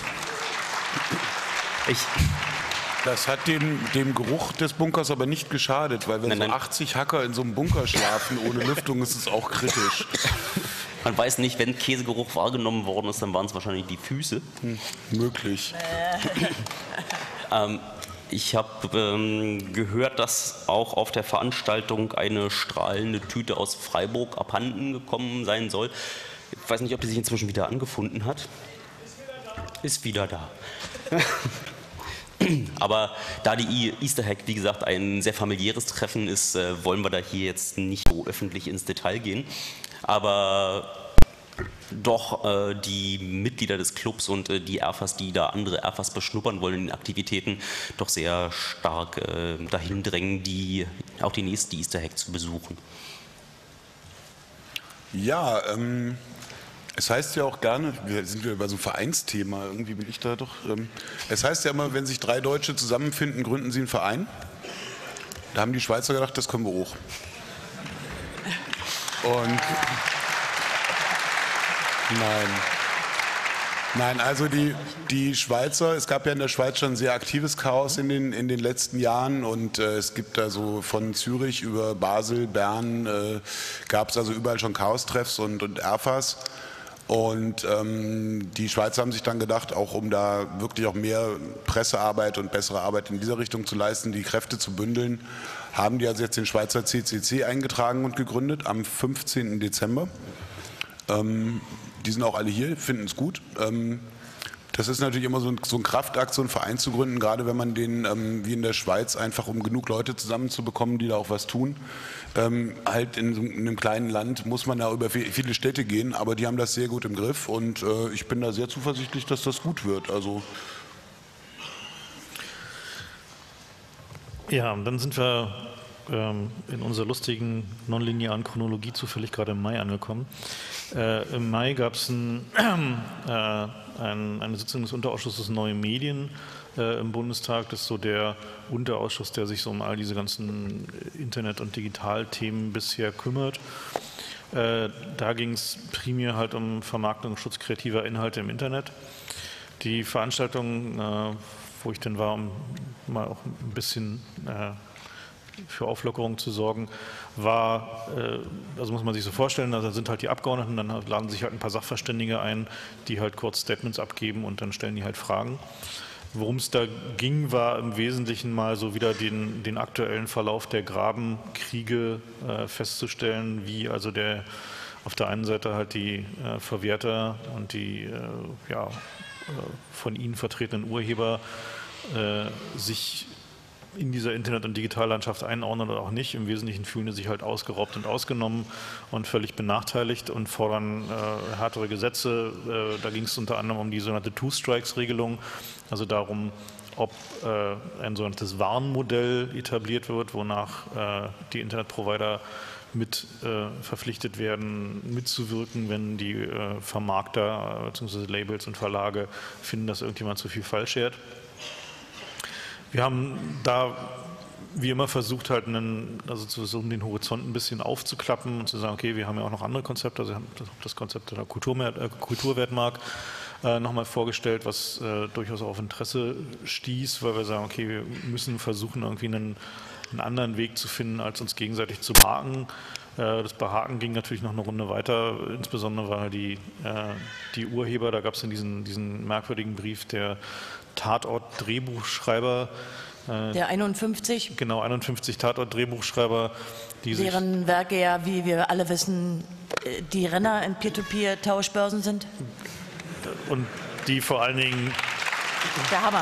Das hat dem Geruch des Bunkers aber nicht geschadet, weil wenn so 80 Hacker in so einem Bunker schlafen ohne Lüftung, ist es auch kritisch. Man weiß nicht, wenn Käsegeruch wahrgenommen worden ist, dann waren es wahrscheinlich die Füße. Möglich. Ich habe gehört, dass auch auf der Veranstaltung eine strahlende Tüte aus Freiburg abhanden gekommen sein soll. Ich weiß nicht, ob die sich inzwischen wieder angefunden hat. Ist wieder da. Aber da die Easter Hack, wie gesagt, ein sehr familiäres Treffen ist, wollen wir da hier jetzt nicht so öffentlich ins Detail gehen. Aber doch die Mitglieder des Clubs und die Erfas, die da andere Erfas beschnuppern wollen in den Aktivitäten, doch sehr stark dahin drängen, auch die nächste Easter Hack zu besuchen. Ja, es heißt ja auch gerne, wir sind wieder bei so einem Vereinsthema, irgendwie bin ich da doch. Es heißt ja immer, wenn sich 3 Deutsche zusammenfinden, gründen sie einen Verein. Da haben die Schweizer gedacht, das können wir auch. Und Nein, also die Schweizer, es gab ja in der Schweiz schon sehr aktives Chaos in den letzten Jahren und es gibt da so von Zürich über Basel, Bern, gab es also überall schon Chaos-Treffs und Erfas. Und die Schweizer haben sich dann gedacht, auch um da wirklich auch mehr Pressearbeit und bessere Arbeit in dieser Richtung zu leisten, die Kräfte zu bündeln, haben die also jetzt den Schweizer CCC eingetragen und gegründet am 15. Dezember. Die sind auch alle hier, finden es gut. Das ist natürlich immer so ein Kraftakt, so einen Verein zu gründen, gerade wenn man den, wie in der Schweiz, einfach um genug Leute zusammenzubekommen, die da auch was tun. Halt in einem kleinen Land muss man da über viele Städte gehen, aber die haben das sehr gut im Griff und ich bin da sehr zuversichtlich, dass das gut wird. Also ja, und dann sind wir in unserer lustigen nonlinearen Chronologie zufällig gerade im Mai angekommen. Im Mai gab es eine Sitzung des Unterausschusses Neue Medien im Bundestag. Das ist so der Unterausschuss, der sich so um all diese ganzen Internet- und Digitalthemen bisher kümmert. Da ging es primär halt um Vermarktung und Schutz kreativer Inhalte im Internet. Die Veranstaltung, wo ich dann war, um mal auch ein bisschen für Auflockerung zu sorgen, war, also muss man sich so vorstellen, da sind halt die Abgeordneten, dann laden sich halt ein paar Sachverständige ein, die halt kurz Statements abgeben und dann stellen die halt Fragen. Worum es da ging, war im Wesentlichen mal so wieder den aktuellen Verlauf der Grabenkriege festzustellen, wie also auf der einen Seite halt die Verwerter und die von ihnen vertretenen Urheber sich in dieser Internet- und Digitallandschaft einordnen oder auch nicht. Im Wesentlichen fühlen sie sich halt ausgeraubt und ausgenommen und völlig benachteiligt und fordern härtere Gesetze. Da ging es unter anderem um die sogenannte Two-Strikes-Regelung, also darum, ob ein sogenanntes Warnmodell etabliert wird, wonach die Internetprovider mit verpflichtet werden, mitzuwirken, wenn die Vermarkter bzw. Labels und Verlage finden, dass irgendjemand zu viel falsch schert. Wir haben da wie immer versucht, halt also zu versuchen, den Horizont ein bisschen aufzuklappen und zu sagen, okay, wir haben ja auch noch andere Konzepte, also das Konzept der Kulturwertmark nochmal vorgestellt, was durchaus auf Interesse stieß, weil wir sagen, okay, wir müssen versuchen, irgendwie einen anderen Weg zu finden, als uns gegenseitig zu behaken. Das Behaken ging natürlich noch eine Runde weiter, insbesondere weil die Urheber, da gab es dann diesen merkwürdigen Brief der Tatort-Drehbuchschreiber. Der 51? Genau, 51 Tatort-Drehbuchschreiber. Deren Werke ja, wie wir alle wissen, die Renner in Peer-to-Peer-Tauschbörsen sind. Und die vor allen Dingen... Der Hammer.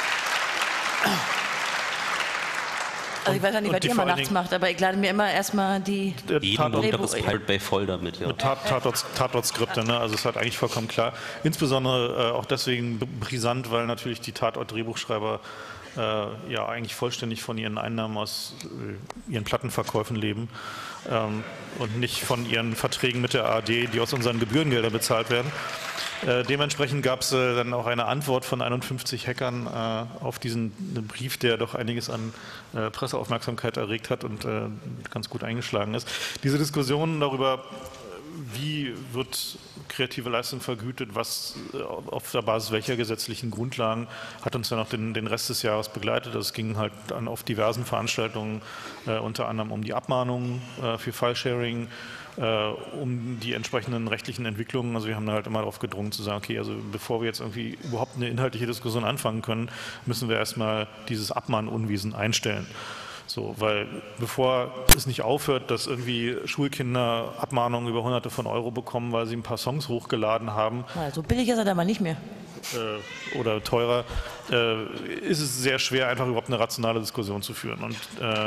Also ich weiß ja nicht, was ihr immer nachts macht, aber ich lade mir immer erstmal die... Jeden Montag ist Pirate Bay voll damit, ja. Tatortskripte, ne? Also es ist halt eigentlich vollkommen klar. Insbesondere auch deswegen brisant, weil natürlich die Tatort-Drehbuchschreiber ja eigentlich vollständig von ihren Einnahmen aus ihren Plattenverkäufen leben und nicht von ihren Verträgen mit der ARD, die aus unseren Gebührengeldern bezahlt werden. Dementsprechend gab es dann auch eine Antwort von 51 Hackern auf diesen Brief, der doch einiges an Presseaufmerksamkeit erregt hat und ganz gut eingeschlagen ist. Diese Diskussion darüber, wie wird kreative Leistung vergütet, was auf der Basis welcher gesetzlichen Grundlagen, hat uns dann auch den Rest des Jahres begleitet. Es ging halt auf diversen Veranstaltungen unter anderem um die Abmahnungen für File-Sharing, um die entsprechenden rechtlichen Entwicklungen. Also wir haben da halt immer darauf gedrungen zu sagen, okay, also bevor wir jetzt irgendwie überhaupt eine inhaltliche Diskussion anfangen können, müssen wir erstmal dieses Abmahnunwesen einstellen. So, weil bevor es nicht aufhört, dass irgendwie Schulkinder Abmahnungen über Hunderte von Euro bekommen, weil sie ein paar Songs hochgeladen haben. So billig ist er da mal nicht mehr. oder teurer, ist es sehr schwer, einfach überhaupt eine rationale Diskussion zu führen. Und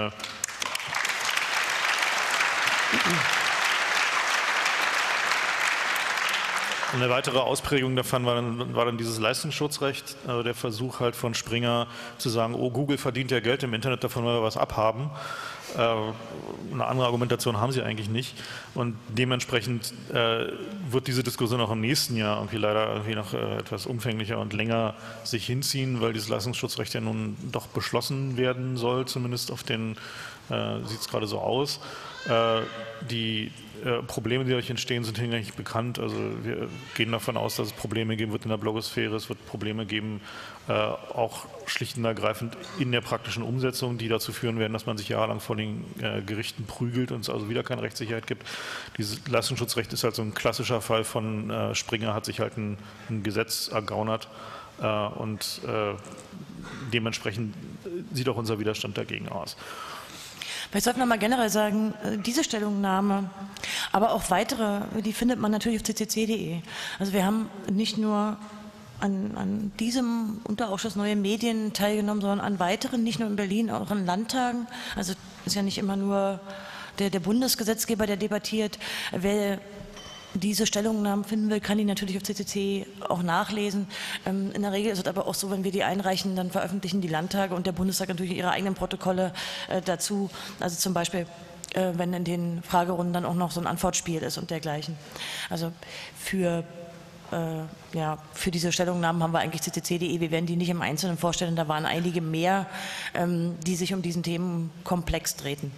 eine weitere Ausprägung davon war dann dieses Leistungsschutzrecht, also der Versuch halt von Springer zu sagen, oh, Google verdient ja Geld im Internet, davon wollen wir was abhaben. Eine andere Argumentation haben sie eigentlich nicht. Und dementsprechend wird diese Diskussion auch im nächsten Jahr irgendwie leider irgendwie noch etwas umfänglicher und länger sich hinziehen, weil dieses Leistungsschutzrecht ja nun doch beschlossen werden soll, zumindest auf den, sieht es gerade so aus. Die Probleme, die euch entstehen, sind hinlänglich bekannt. Also wir gehen davon aus, dass es Probleme geben wird in der Blogosphäre. Es wird Probleme geben, auch schlicht und ergreifend in der praktischen Umsetzung, die dazu führen werden, dass man sich jahrelang vor den Gerichten prügelt und es also wieder keine Rechtssicherheit gibt. Dieses Leistungsschutzrecht ist halt so ein klassischer Fall von Springer hat sich halt ein Gesetz ergaunert und dementsprechend sieht auch unser Widerstand dagegen aus. Ich sollte noch mal generell sagen, diese Stellungnahme, aber auch weitere, die findet man natürlich auf ccc.de. Also wir haben nicht nur an diesem Unterausschuss Neue Medien teilgenommen, sondern an weiteren, nicht nur in Berlin, auch in Landtagen. Also ist ja nicht immer nur der Bundesgesetzgeber, der debattiert. Wer diese Stellungnahmen finden will, kann die natürlich auf ccc auch nachlesen. In der Regel ist es aber auch so, wenn wir die einreichen, dann veröffentlichen die Landtage und der Bundestag natürlich ihre eigenen Protokolle dazu. Also zum Beispiel, wenn in den Fragerunden dann auch noch so ein Antwortspiel ist und dergleichen. Also für diese Stellungnahmen haben wir eigentlich ccc.de. Wir werden die nicht im Einzelnen vorstellen. Da waren einige mehr, die sich um diesen Themenkomplex drehten.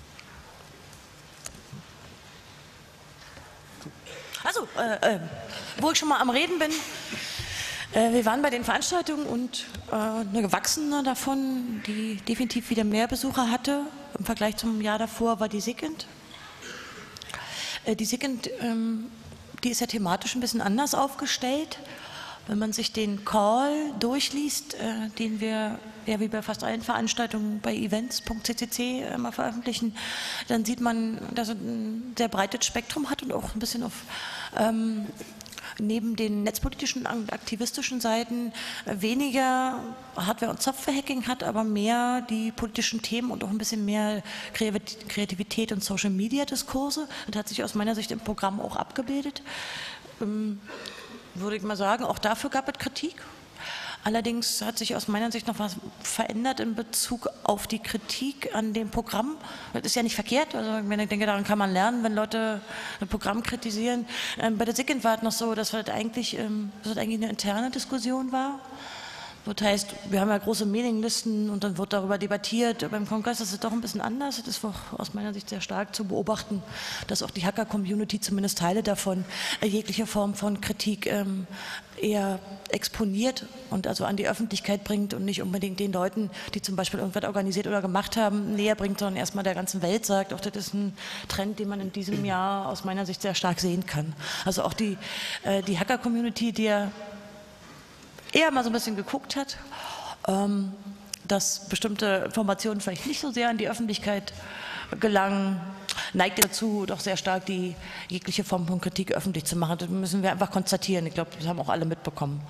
Also, wo ich schon mal am Reden bin, wir waren bei den Veranstaltungen und eine gewachsene davon, die definitiv wieder mehr Besucher hatte, im Vergleich zum Jahr davor, war die SIGINT. Die SIGINT, die ist ja thematisch ein bisschen anders aufgestellt. Wenn man sich den Call durchliest, den wir ja wie bei fast allen Veranstaltungen bei events.ccc immer veröffentlichen, dann sieht man, dass es ein sehr breites Spektrum hat und auch ein bisschen auf neben den netzpolitischen und aktivistischen Seiten weniger Hardware- und Software-Hacking hat, aber mehr die politischen Themen und auch ein bisschen mehr Kreativität und Social-Media-Diskurse. Das hat sich aus meiner Sicht im Programm auch abgebildet. Würde ich mal sagen, auch dafür gab es Kritik. Allerdings hat sich aus meiner Sicht noch was verändert in Bezug auf die Kritik an dem Programm. Das ist ja nicht verkehrt, also ich denke, daran kann man lernen, wenn Leute ein Programm kritisieren. Bei der SIGINT war es noch so, dass das eigentlich eine interne Diskussion war. Das heißt, wir haben ja große Mailinglisten und dann wird darüber debattiert. Beim Kongress ist es doch ein bisschen anders. Es ist aus meiner Sicht sehr stark zu beobachten, dass auch die Hacker-Community, zumindest Teile davon, jegliche Form von Kritik eher exponiert und also an die Öffentlichkeit bringt und nicht unbedingt den Leuten, die zum Beispiel irgendwas organisiert oder gemacht haben, näher bringt, sondern erstmal der ganzen Welt sagt. Auch das ist ein Trend, den man in diesem Jahr aus meiner Sicht sehr stark sehen kann. Also auch die Hacker-Community, die ja eher mal so ein bisschen geguckt hat, dass bestimmte Informationen vielleicht nicht so sehr an die Öffentlichkeit gelangen, neigt dazu, doch sehr stark die jegliche Form von Kritik öffentlich zu machen. Das müssen wir einfach konstatieren. Ich glaube, das haben auch alle mitbekommen.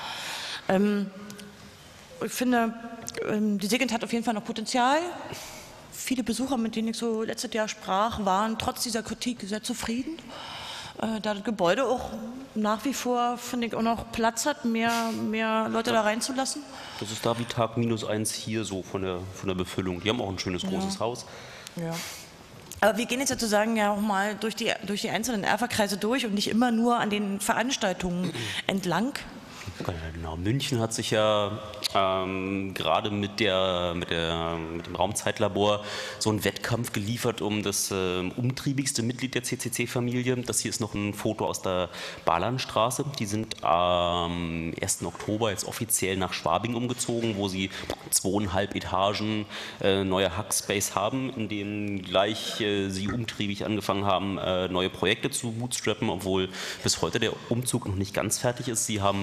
Ich finde, die SIGINT hat auf jeden Fall noch Potenzial. Viele Besucher, mit denen ich so letztes Jahr sprach, waren trotz dieser Kritik sehr zufrieden. Da das Gebäude auch nach wie vor, finde ich, auch noch Platz hat, mehr Leute da reinzulassen. Das ist da wie Tag -1 hier so von der Befüllung. Die haben auch ein schönes großes Haus. Ja. Aber wir gehen jetzt sozusagen ja auch mal durch die einzelnen Erfa-Kreise durch und nicht immer nur an den Veranstaltungen entlang. Genau, München hat sich ja gerade mit dem Raumzeitlabor so einen Wettkampf geliefert um das umtriebigste Mitglied der CCC-Familie. Das hier ist noch ein Foto aus der Balanstraße. Die sind am 1. Oktober jetzt offiziell nach Schwabing umgezogen, wo sie 2,5 Etagen neue Hackspace haben, in denen gleich sie umtriebig angefangen haben, neue Projekte zu bootstrappen, obwohl bis heute der Umzug noch nicht ganz fertig ist. Sie haben dort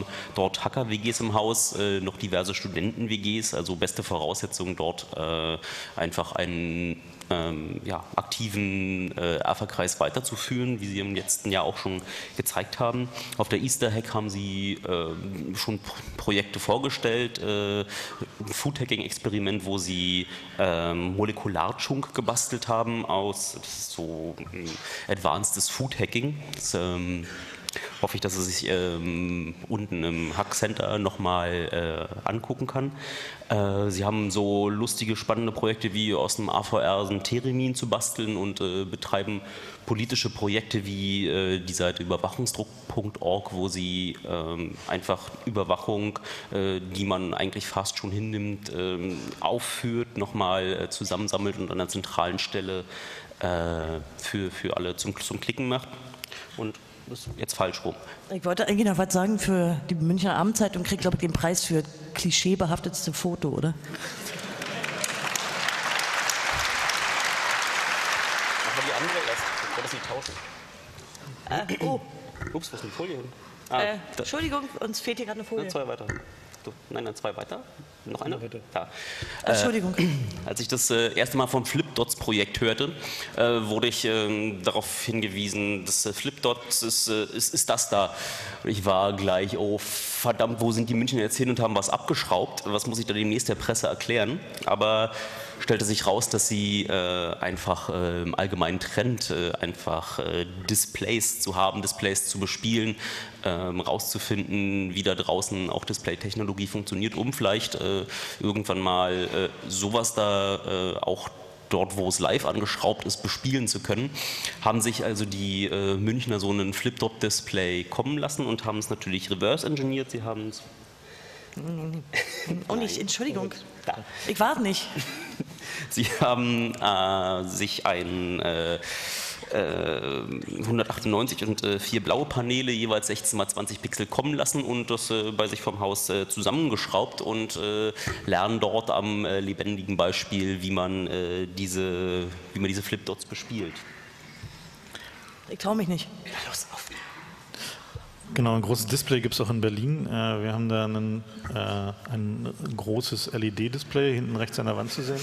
dort Hacker-WGs im Haus, noch diverse Studenten-WGs, also beste Voraussetzungen dort einfach einen aktiven AFA-Kreis weiterzuführen, wie Sie im letzten Jahr auch schon gezeigt haben. Auf der Easter Hack haben Sie schon Projekte vorgestellt, ein Food-Hacking-Experiment, wo Sie Molekularchunk gebastelt haben aus, das ist so advancedes Food-Hacking. Hoffe ich, dass er sich unten im Hack Center nochmal angucken kann. Sie haben so lustige, spannende Projekte wie aus dem AVR ein Theremin zu basteln und betreiben politische Projekte wie die Seite überwachungsdruck.org, wo sie einfach Überwachung, die man eigentlich fast schon hinnimmt, aufführt, nochmal zusammensammelt und an einer zentralen Stelle für alle zum Klicken macht. Und das ist jetzt falsch rum. Ich wollte eigentlich noch was sagen für die Münchner Abendzeitung, kriegt, glaube ich, den Preis für klischeebehaftetste Foto, oder? Machen wir die andere erst. Ich wollte das nicht tauschen. Ups, wo ist die Folie hin? Entschuldigung, uns fehlt hier gerade eine Folie. Nein, 2 weiter. Nein, 2 weiter. Noch eine? Ja. Entschuldigung. Als ich das erste Mal vom FlipDots-Projekt hörte, wurde ich darauf hingewiesen, dass FlipDots ist das da. Ich war gleich, oh verdammt, wo sind die Münchner jetzt hin und haben was abgeschraubt? Was muss ich da demnächst der Presse erklären? Aber stellte sich raus, dass sie einfach im allgemeinen Trend einfach Displays zu haben, Displays zu bespielen, rauszufinden, wie da draußen auch Display-Technologie funktioniert, um vielleicht irgendwann mal sowas da auch dort, wo es live angeschraubt ist, bespielen zu können, haben sich also die Münchner so einen Flip-Top-Display kommen lassen und haben es natürlich reverse-engineert. Sie haben es... Oh nicht, Entschuldigung. Ich war es nicht. Sie haben sich ein 198 und 4 blaue Paneele, jeweils 16 x 20 Pixel kommen lassen und das bei sich vom Haus zusammengeschraubt und lernen dort am lebendigen Beispiel, wie man diese Flipdots bespielt. Ich traue mich nicht. Los, auf. Genau, ein großes Display gibt es auch in Berlin. Wir haben da ein großes LED-Display hinten rechts an der Wand zu sehen.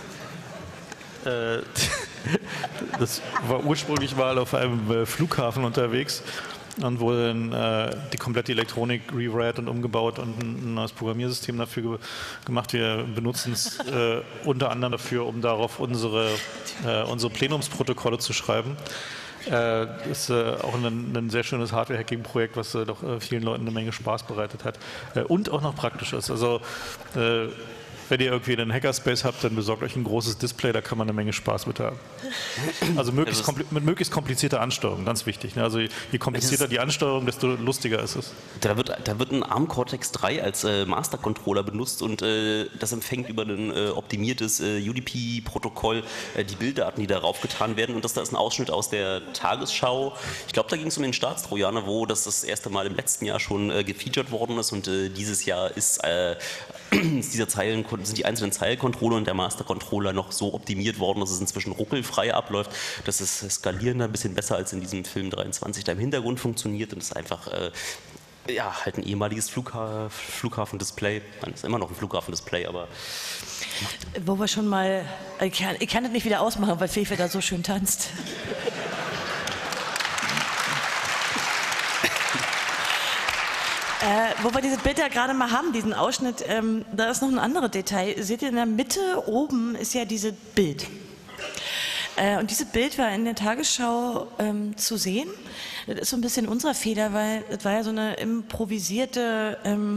Das war ursprünglich mal auf einem Flughafen unterwegs und wurde dann die komplette Elektronik rewrite und umgebaut und ein neues Programmiersystem dafür gemacht. Wir benutzen es unter anderem dafür, um darauf unsere Plenumsprotokolle zu schreiben. Das ist auch ein sehr schönes Hardware-Hacking-Projekt, was doch vielen Leuten eine Menge Spaß bereitet hat und auch noch praktisch ist. Also wenn ihr irgendwie einen Hackerspace habt, dann besorgt euch ein großes Display, da kann man eine Menge Spaß mit haben. Also mit möglichst komplizierter Ansteuerung, ganz wichtig. Ne? Also je komplizierter die Ansteuerung, desto lustiger ist es. Da wird ein ARM Cortex-3 als Master-Controller benutzt und das empfängt über ein optimiertes UDP-Protokoll die Bilddaten, die darauf getan werden. Und das ist ein Ausschnitt aus der Tagesschau. Ich glaube, da ging es um den Staatstrojaner, wo das erste Mal im letzten Jahr schon gefeatured worden ist und dieses Jahr ist sind die einzelnen Zeilcontroller und der Master-Controller noch so optimiert worden, dass es inzwischen ruckelfrei abläuft. Das ist skalierender, ein bisschen besser als in diesem Film 23, der im Hintergrund funktioniert und ist einfach halt ein ehemaliges Flughafendisplay. Nein, ist immer noch ein Flughafendisplay, aber... Wo wir schon mal... Ich kann das nicht wieder ausmachen, weil Fefe da so schön tanzt. Wo wir dieses Bild ja gerade mal haben, diesen Ausschnitt, da ist noch ein anderes Detail. Seht ihr, in der Mitte oben ist ja dieses Bild. Und dieses Bild war in der Tagesschau zu sehen. Das ist so ein bisschen unser Fehler, weil es war ja so eine improvisierte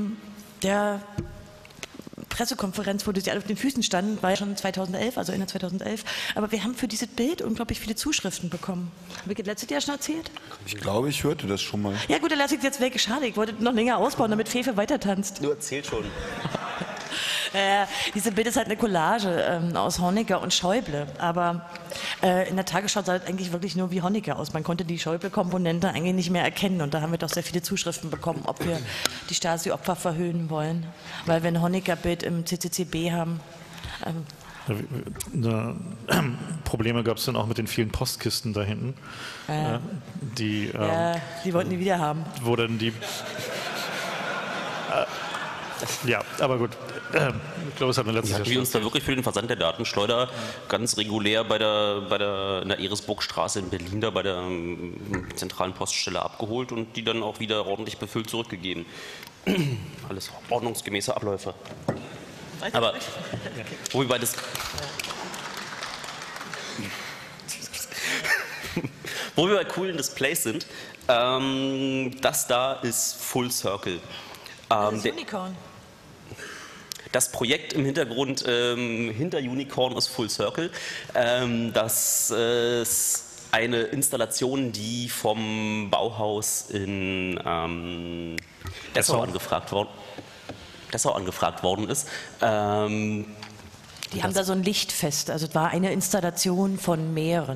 Pressekonferenz, wo sie alle auf den Füßen standen, war ja schon 2011, also Ende 2011. Aber wir haben für dieses Bild unglaublich viele Zuschriften bekommen. Habe ich das letztes Jahr schon erzählt? Ich glaube, ich hörte das schon mal. Ja gut, dann lasse ich es jetzt weg. Schade, ich wollte noch länger ausbauen, damit Fefe weiter tanzt. Du erzählst schon. Diese Bild ist halt eine Collage aus Honecker und Schäuble, aber in der Tagesschau sah es eigentlich wirklich nur wie Honecker aus. Man konnte die Schäuble-Komponente eigentlich nicht mehr erkennen und da haben wir doch sehr viele Zuschriften bekommen, ob wir die Stasi-Opfer verhöhnen wollen, weil wir ein Honecker-Bild im CCCB haben. Probleme gab es dann auch mit den vielen Postkisten da hinten. Die wollten die wieder haben. Wo dann die... Ja, aber gut. Ich glaube, es hat eine letzte Hatten wir uns da wirklich für den Versand der Datenschleuder ganz regulär in der Eresburgstraße in Berlin da bei der zentralen Poststelle abgeholt und die dann auch wieder ordentlich befüllt zurückgegeben. Alles ordnungsgemäße Abläufe. Aber wo wir bei coolen Displays sind, das da ist Full Circle. Das ist Unicorn. Das Projekt im Hintergrund hinter Unicorn ist Full Circle. Das ist eine Installation, die vom Bauhaus in Dessau angefragt worden ist. Die haben da so ein Lichtfest, also es war eine Installation von mehreren.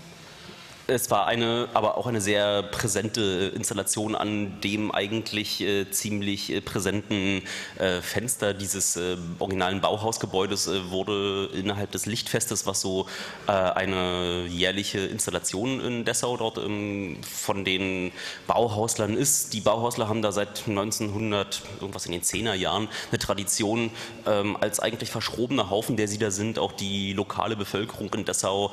Es war aber auch eine sehr präsente Installation an dem eigentlich ziemlich präsenten Fenster dieses originalen Bauhausgebäudes wurde innerhalb des Lichtfestes, was so eine jährliche Installation in Dessau dort von den Bauhauslern ist. Die Bauhausler haben da seit 1900, irgendwas in den 10er Jahren, eine Tradition als eigentlich verschrobener Haufen, der sie da sind, auch die lokale Bevölkerung in Dessau,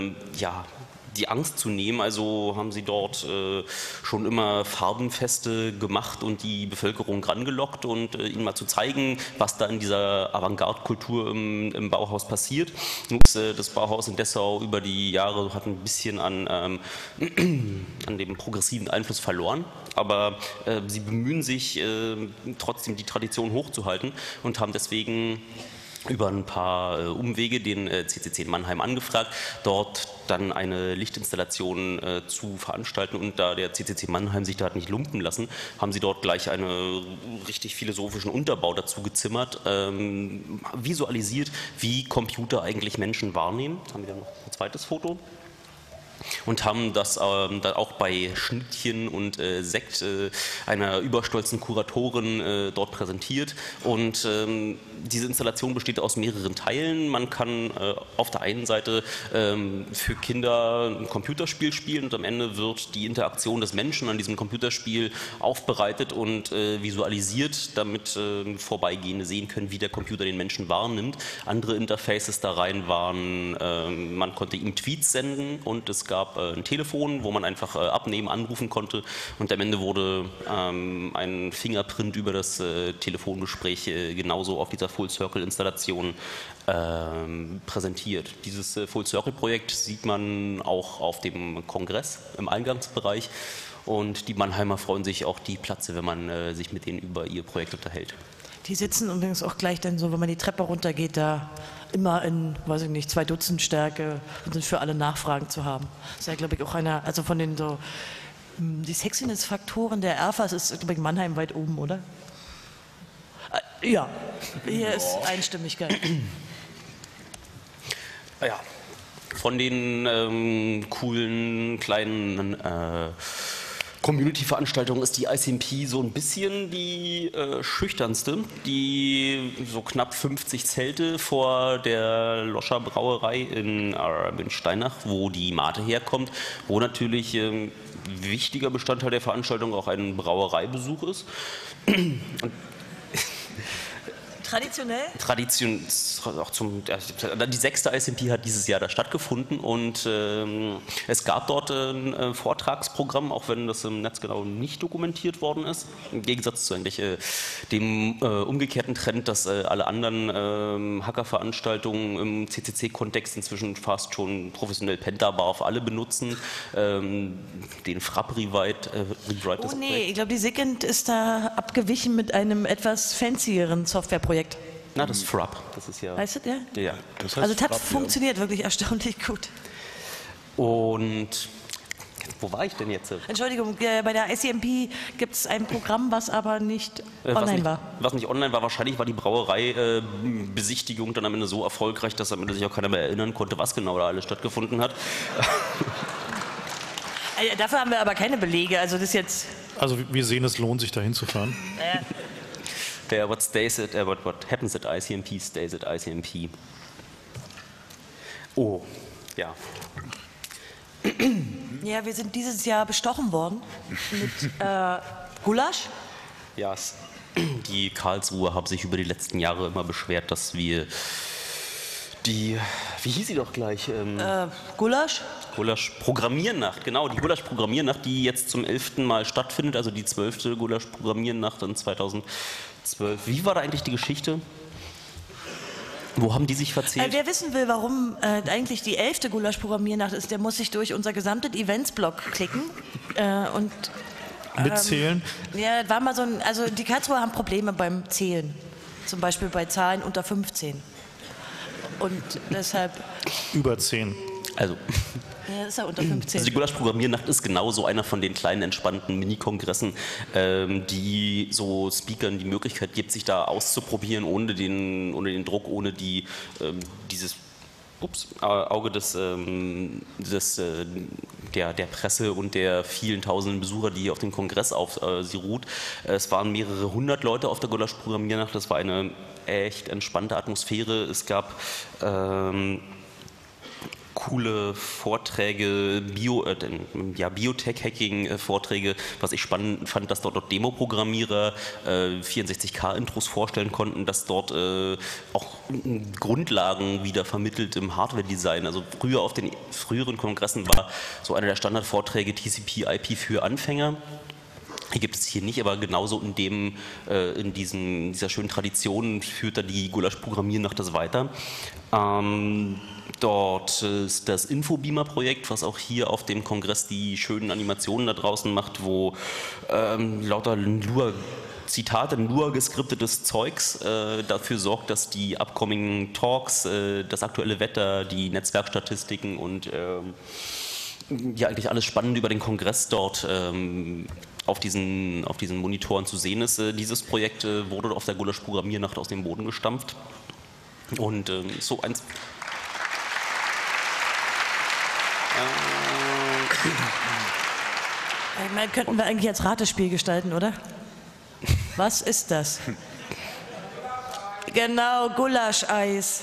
die Angst zu nehmen. Also haben sie dort schon immer Farbenfeste gemacht und die Bevölkerung rangelockt und ihnen mal zu zeigen, was da in dieser Avantgarde-Kultur im Bauhaus passiert. Nun ist das Bauhaus in Dessau über die Jahre hat ein bisschen an dem progressiven Einfluss verloren, aber sie bemühen sich trotzdem die Tradition hochzuhalten und haben deswegen über ein paar Umwege den CCC in Mannheim angefragt, dort dann eine Lichtinstallation zu veranstalten, und da der CCC Mannheim sich da hat nicht lumpen lassen, haben sie dort gleich einen richtig philosophischen Unterbau dazu gezimmert, visualisiert, wie Computer eigentlich Menschen wahrnehmen. Jetzt haben wir noch ein zweites Foto. Und haben das dann auch bei Schnittchen und Sekt einer überstolzen Kuratorin dort präsentiert. Und diese Installation besteht aus mehreren Teilen. Man kann auf der einen Seite für Kinder ein Computerspiel spielen und am Ende wird die Interaktion des Menschen an diesem Computerspiel aufbereitet und visualisiert, damit Vorbeigehende sehen können, wie der Computer den Menschen wahrnimmt. Andere Interfaces da rein waren, man konnte ihm Tweets senden und es gab ein Telefon, wo man einfach abnehmen, anrufen konnte, und am Ende wurde ein Fingerprint über das Telefongespräch genauso auf dieser Full-Circle-Installation präsentiert. Dieses Full-Circle-Projekt sieht man auch auf dem Kongress im Eingangsbereich, und die Mannheimer freuen sich auch die Platze, wenn man sich mit denen über ihr Projekt unterhält. Die sitzen übrigens auch gleich dann so, wenn man die Treppe runtergeht, da immer in, weiß ich nicht, 2 Dutzend Stärke und sind für alle Nachfragen zu haben. Das ist ja, glaube ich, auch einer, also von den so, die Sexiness-Faktoren der ERFAs ist, glaube ich, Mannheim weit oben, oder? Ja, hier ist Einstimmigkeit. Ja, von den coolen kleinen Community-Veranstaltung ist die ICMP so ein bisschen die schüchternste. Die so knapp 50 Zelte vor der Loscher Brauerei in Steinach, wo die Mate herkommt, wo natürlich wichtiger Bestandteil der Veranstaltung auch ein Brauereibesuch ist. Und Traditionell? Die 6. ICMP hat dieses Jahr da stattgefunden, und es gab dort ein Vortragsprogramm, auch wenn das im Netz genau nicht dokumentiert worden ist. Im Gegensatz zu eigentlich dem umgekehrten Trend, dass alle anderen Hackerveranstaltungen im CCC-Kontext inzwischen fast schon professionell Pentabar alle benutzen. Den Frapp Rewrite. Oh nee, ich glaube, die SIGINT ist da abgewichen mit einem etwas fancieren Softwareprojekt. Na, das ist Frapp. Das ist ja. Weißt du der? Ja. Das heißt Also es hat Frapp, funktioniert wirklich erstaunlich gut. Und wo war ich denn jetzt? Entschuldigung, bei der ICMP gibt es ein Programm, was aber nicht online war. Was nicht online war, wahrscheinlich war die Brauereibesichtigung dann am Ende so erfolgreich, dass am Ende sich auch keiner mehr erinnern konnte, was genau da alles stattgefunden hat. Dafür haben wir aber keine Belege, also das jetzt. Also wir sehen, es lohnt sich, da hinzufahren. What happens at ICMP stays at ICMP. Oh, ja. Ja, wir sind dieses Jahr bestochen worden mit Gulasch. Ja, Die Karlsruher haben sich über die letzten Jahre immer beschwert, dass wir die, wie hieß sie doch gleich? Gulasch? Gulasch-Programmiernacht, genau, die Gulasch-Programmiernacht, die jetzt zum 11. Mal stattfindet, also die 12. Gulasch-Programmiernacht in 2012. Wie war da eigentlich die Geschichte? Wo haben die sich verzählt? Wer wissen will, warum eigentlich die 11. Gulasch-Programmiernacht ist, der muss sich durch unser gesamtes Eventsblog klicken und mitzählen. Ja, war mal so ein, also die Karlsruher haben Probleme beim Zählen, zum Beispiel bei Zahlen unter 15 und deshalb über 10. Also ja, ist ja unter 15. Also die Gulasch-Programmiernacht ist genauso einer von den kleinen, entspannten Mini-Kongressen, die so Speakern die Möglichkeit gibt, sich da auszuprobieren, ohne den Druck, ohne dieses Auge der Presse und der vielen tausenden Besucher, die auf dem Kongress auf sie ruht. Es waren mehrere hundert Leute auf der Gulasch-Programmiernacht. Das war eine echt entspannte Atmosphäre. Es gab coole Vorträge, Biotech-Hacking-Vorträge. Was ich spannend fand, dass dort Demo-Programmierer 64K-Intros vorstellen konnten, dass dort auch Grundlagen wieder vermittelt im Hardware-Design. Also früher auf den früheren Kongressen war so einer der Standardvorträge TCP/IP für Anfänger. Die gibt es hier nicht, aber genauso in dieser schönen Tradition führt da die Gulasch-Programmiernacht das weiter. Dort ist das Infobeamer-Projekt, was auch hier auf dem Kongress die schönen Animationen da draußen macht, wo lauter Zitate, nur geskriptetes Zeugs dafür sorgt, dass die upcoming Talks, das aktuelle Wetter, die Netzwerkstatistiken und ja eigentlich alles Spannende über den Kongress dort auf diesen Monitoren zu sehen ist. Dieses Projekt wurde auf der Gulasch-Programmiernacht aus dem Boden gestampft und so eins. Ich meine, könnten wir eigentlich als Ratespiel gestalten, oder? Was ist das? Genau, Gulascheis.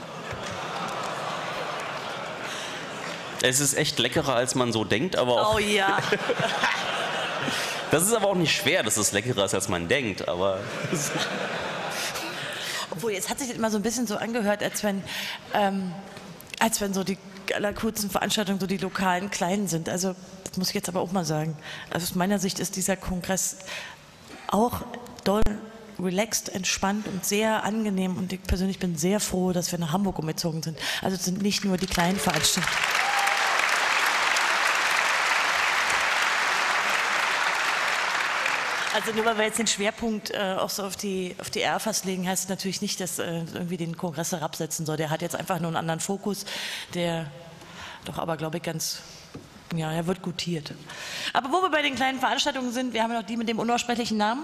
Es ist echt leckerer, als man so denkt, aber auch... Oh ja. Das ist aber auch nicht schwer, dass es leckerer ist, als man denkt, aber... Obwohl, jetzt hat sich das immer so ein bisschen so angehört, als wenn so die allercoolsten Veranstaltungen so die lokalen Kleinen sind. Also, das muss ich jetzt aber auch mal sagen. Also aus meiner Sicht ist dieser Kongress auch doll relaxed, entspannt und sehr angenehm. Und ich persönlich bin sehr froh, dass wir nach Hamburg umgezogen sind. Also es sind nicht nur die kleinen Veranstaltungen. Also nur weil wir jetzt den Schwerpunkt auch so auf die RFAs legen, heißt es natürlich nicht, dass irgendwie den Kongress herabsetzen soll. Der hat jetzt einfach nur einen anderen Fokus, der doch aber, glaube ich, ja, er wird gutiert. Aber wo wir bei den kleinen Veranstaltungen sind, wir haben ja noch die mit dem unaussprechlichen Namen.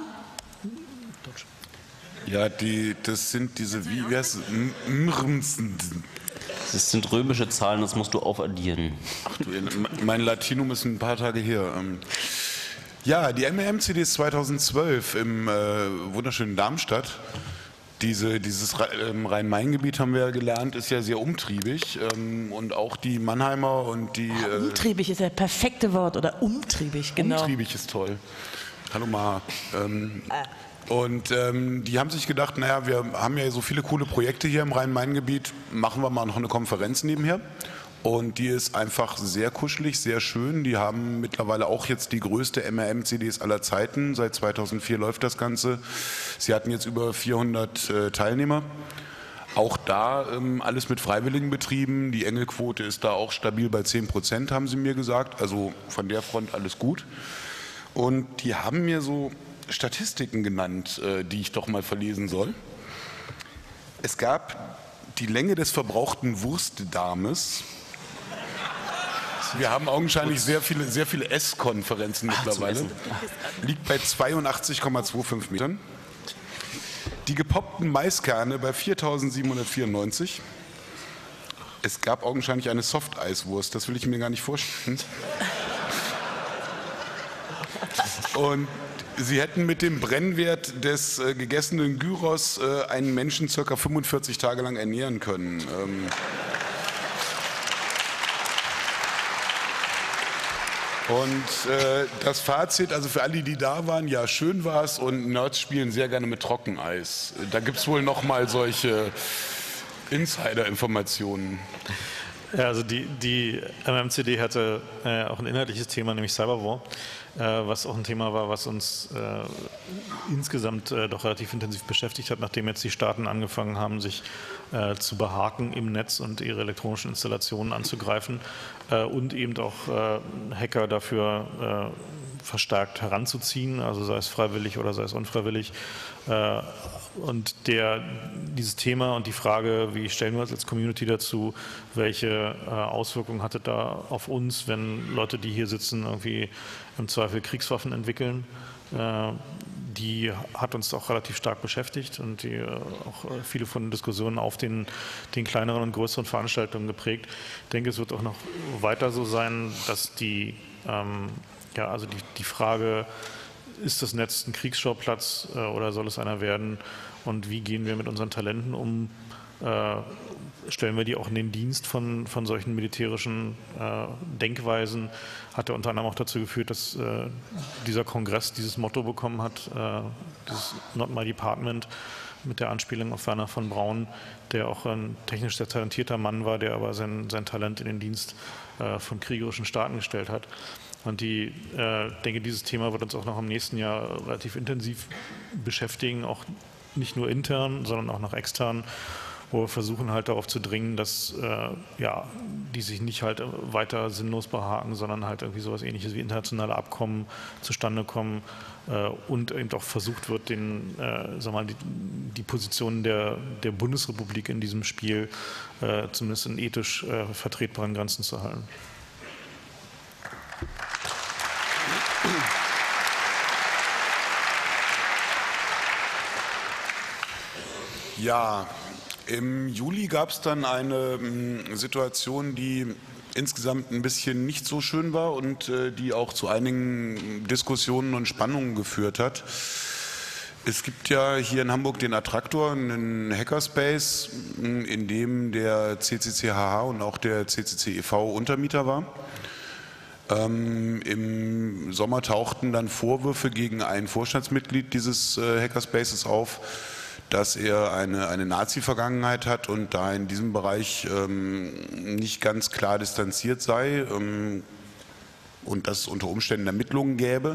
Ja, das sind diese, wie heißt es? Das sind römische Zahlen, das musst du aufaddieren. Ach du, mein Latinum ist ein paar Tage her. Ja, die MEM-CDs 2012 im wunderschönen Darmstadt. Dieses Rhein-Main-Gebiet, haben wir ja gelernt, ist ja sehr umtriebig. Und auch die Mannheimer und die... umtriebig ist das perfekte Wort, oder umtriebig, genau. Umtriebig ist toll. Hallo Maha. Und die haben sich gedacht, naja, wir haben ja so viele coole Projekte hier im Rhein-Main-Gebiet, machen wir mal noch eine Konferenz nebenher. Und die ist einfach sehr kuschelig, sehr schön. Die haben mittlerweile auch jetzt die größte MRM-CDs aller Zeiten. Seit 2004 läuft das Ganze. Sie hatten jetzt über 400 Teilnehmer. Auch da alles mit Freiwilligen betrieben. Die Engelquote ist da auch stabil bei 10%, haben sie mir gesagt. Also von der Front alles gut. Und die haben mir so Statistiken genannt, die ich doch mal verlesen soll. Es gab die Länge des verbrauchten Wurstdarmes. Wir haben augenscheinlich sehr viele S-Konferenzen mittlerweile. Liegt bei 82,25 Metern. Die gepoppten Maiskerne bei 4.794. Es gab augenscheinlich eine Softeiswurst, das will ich mir gar nicht vorstellen. Und sie hätten mit dem Brennwert des gegessenen Gyros einen Menschen ca. 45 Tage lang ernähren können. Und das Fazit, also für alle, die da waren, ja, schön war es und Nerds spielen sehr gerne mit Trockeneis. Da gibt es wohl noch mal solche Insider-Informationen. Ja, also die MMCD hatte auch ein inhaltliches Thema, nämlich Cyberwar, was auch ein Thema war, was uns insgesamt doch relativ intensiv beschäftigt hat, nachdem jetzt die Staaten angefangen haben, sich zu behaken im Netz und ihre elektronischen Installationen anzugreifen und eben auch Hacker dafür verstärkt heranzuziehen, also sei es freiwillig oder sei es unfreiwillig. Und dieses Thema und die Frage, wie stellen wir uns als Community dazu, welche Auswirkungen hatte da auf uns, wenn Leute, die hier sitzen, irgendwie im Zweifel Kriegswaffen entwickeln, die hat uns auch relativ stark beschäftigt und die auch viele von den Diskussionen auf den kleineren und größeren Veranstaltungen geprägt. Ich denke, es wird auch noch weiter so sein, dass die Frage, ist das Netz ein Kriegsschauplatz oder soll es einer werden? Und wie gehen wir mit unseren Talenten um? Stellen wir die auch in den Dienst von solchen militärischen Denkweisen? Hat ja unter anderem auch dazu geführt, dass dieser Kongress dieses Motto bekommen hat, dieses Not My Department, mit der Anspielung auf Wernher von Braun, der auch ein technisch sehr talentierter Mann war, der aber sein Talent in den Dienst von kriegerischen Staaten gestellt hat. Und ich denke, dieses Thema wird uns auch noch im nächsten Jahr relativ intensiv beschäftigen, auch nicht nur intern, sondern auch noch extern, wo wir versuchen halt darauf zu dringen, dass die sich nicht halt weiter sinnlos behaken, sondern halt irgendwie sowas Ähnliches wie internationale Abkommen zustande kommen und eben auch versucht wird, die Position der Bundesrepublik in diesem Spiel zumindest in ethisch vertretbaren Grenzen zu halten. Ja, im Juli gab es dann eine Situation, die insgesamt ein bisschen nicht so schön war und die auch zu einigen Diskussionen und Spannungen geführt hat. Es gibt ja hier in Hamburg den Attraktor, einen Hackerspace, in dem der CCC-HH und auch der CCC-e.V. Untermieter war. Im Sommer tauchten dann Vorwürfe gegen ein Vorstandsmitglied dieses Hackerspaces auf, dass er eine Nazi-Vergangenheit hat und da in diesem Bereich nicht ganz klar distanziert sei und dass es unter Umständen Ermittlungen gäbe.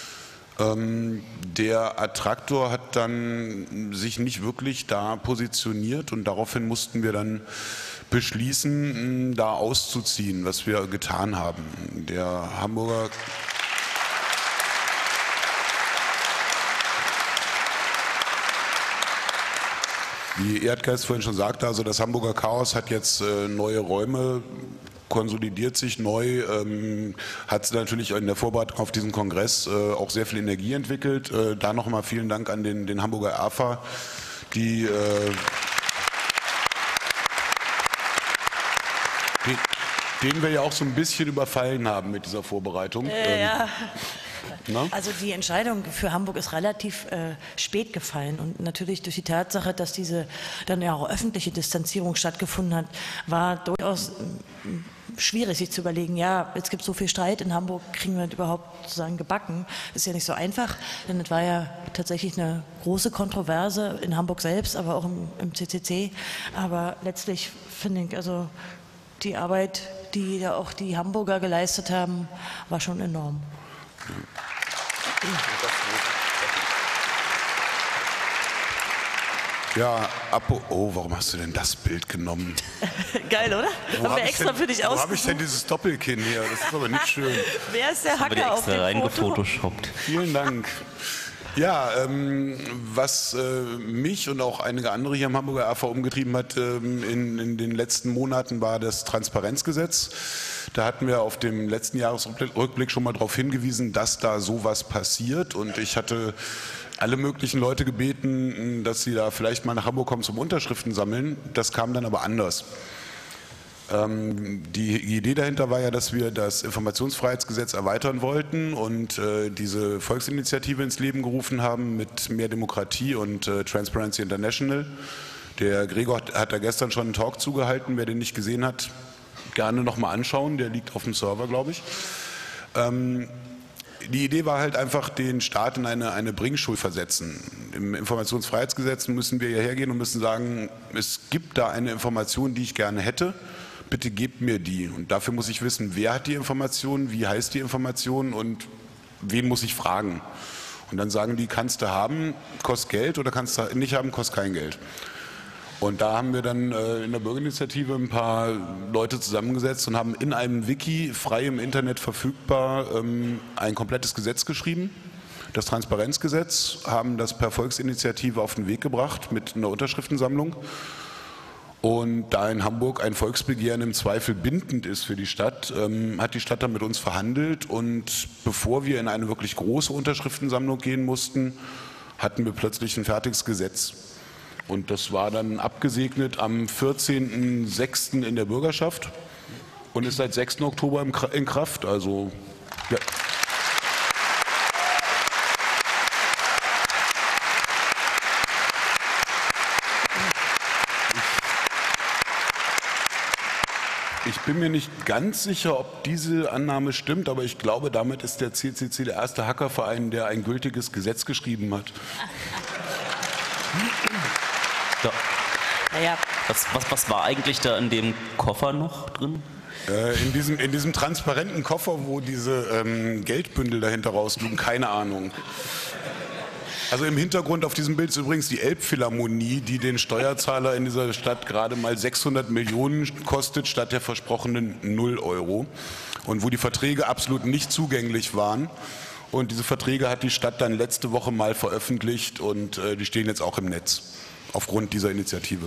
Der Attraktor hat dann sich nicht wirklich da positioniert und daraufhin mussten wir dann beschließen, da auszuziehen, was wir getan haben. Der Hamburger Wie Erdgeist vorhin schon sagte, also das Hamburger Chaos hat jetzt neue Räume, konsolidiert sich neu, hat natürlich in der Vorbereitung auf diesen Kongress auch sehr viel Energie entwickelt. Da nochmal vielen Dank an den Hamburger AFA, den wir ja auch so ein bisschen überfallen haben mit dieser Vorbereitung. Ja. Also die Entscheidung für Hamburg ist relativ spät gefallen und natürlich durch die Tatsache, dass diese dann ja auch öffentliche Distanzierung stattgefunden hat, war durchaus schwierig, sich zu überlegen, ja, jetzt gibt es so viel Streit in Hamburg, kriegen wir das überhaupt sozusagen gebacken? Ist ja nicht so einfach, denn es war ja tatsächlich eine große Kontroverse in Hamburg selbst, aber auch im CCC. Aber letztlich finde ich, also die Arbeit, die da auch die Hamburger geleistet haben, war schon enorm. Ja, warum hast du denn das Bild genommen? Geil, oder? Haben wir extra für dich ausgesucht. Wo habe ich denn dieses Doppelkinn hier? Das ist aber nicht schön. Wer ist der Hacker auf dem Foto? Vielen Dank. Ja, was mich und auch einige andere hier am Hamburger AV umgetrieben hat in den letzten Monaten, war das Transparenzgesetz. Da hatten wir auf dem letzten Jahresrückblick schon mal darauf hingewiesen, dass da sowas passiert. Und ich hatte alle möglichen Leute gebeten, dass sie da vielleicht mal nach Hamburg kommen zum Unterschriften sammeln. Das kam dann aber anders. Die Idee dahinter war ja, dass wir das Informationsfreiheitsgesetz erweitern wollten und diese Volksinitiative ins Leben gerufen haben mit mehr Demokratie und Transparency International. Der Gregor hat da gestern schon einen Talk zugehalten. Wer den nicht gesehen hat, gerne nochmal anschauen. Der liegt auf dem Server, glaube ich. Die Idee war halt einfach, den Staat in eine Bringschuld versetzen. Im Informationsfreiheitsgesetz müssen wir hierher gehen und müssen sagen, es gibt da eine Information, die ich gerne hätte, bitte gebt mir die. Und dafür muss ich wissen, wer hat die Information, wie heißt die Information und wen muss ich fragen. Und dann sagen die, kannst du haben, kostet Geld, oder kannst du nicht haben, kostet kein Geld. Und da haben wir dann in der Bürgerinitiative ein paar Leute zusammengesetzt und haben in einem Wiki, frei im Internet verfügbar, ein komplettes Gesetz geschrieben, das Transparenzgesetz, haben das per Volksinitiative auf den Weg gebracht mit einer Unterschriftensammlung. Und da in Hamburg ein Volksbegehren im Zweifel bindend ist für die Stadt, hat die Stadt dann mit uns verhandelt. Und bevor wir in eine wirklich große Unterschriftensammlung gehen mussten, hatten wir plötzlich ein fertiges Gesetz. Und das war dann abgesegnet am 14.06. in der Bürgerschaft und ist seit 6. Oktober in Kraft. Also, ja. Ich bin mir nicht ganz sicher, ob diese Annahme stimmt, aber ich glaube, damit ist der CCC der erste Hackerverein, der ein gültiges Gesetz geschrieben hat. Ja. Naja. Was war eigentlich da in dem Koffer noch drin? In diesem transparenten Koffer, wo diese Geldbündel dahinter rauslugen, keine Ahnung. Also im Hintergrund auf diesem Bild ist übrigens die Elbphilharmonie, die den Steuerzahler in dieser Stadt gerade mal 600 Millionen kostet, statt der versprochenen 0 Euro. Und wo die Verträge absolut nicht zugänglich waren. Und diese Verträge hat die Stadt dann letzte Woche mal veröffentlicht und die stehen jetzt auch im Netz aufgrund dieser Initiative.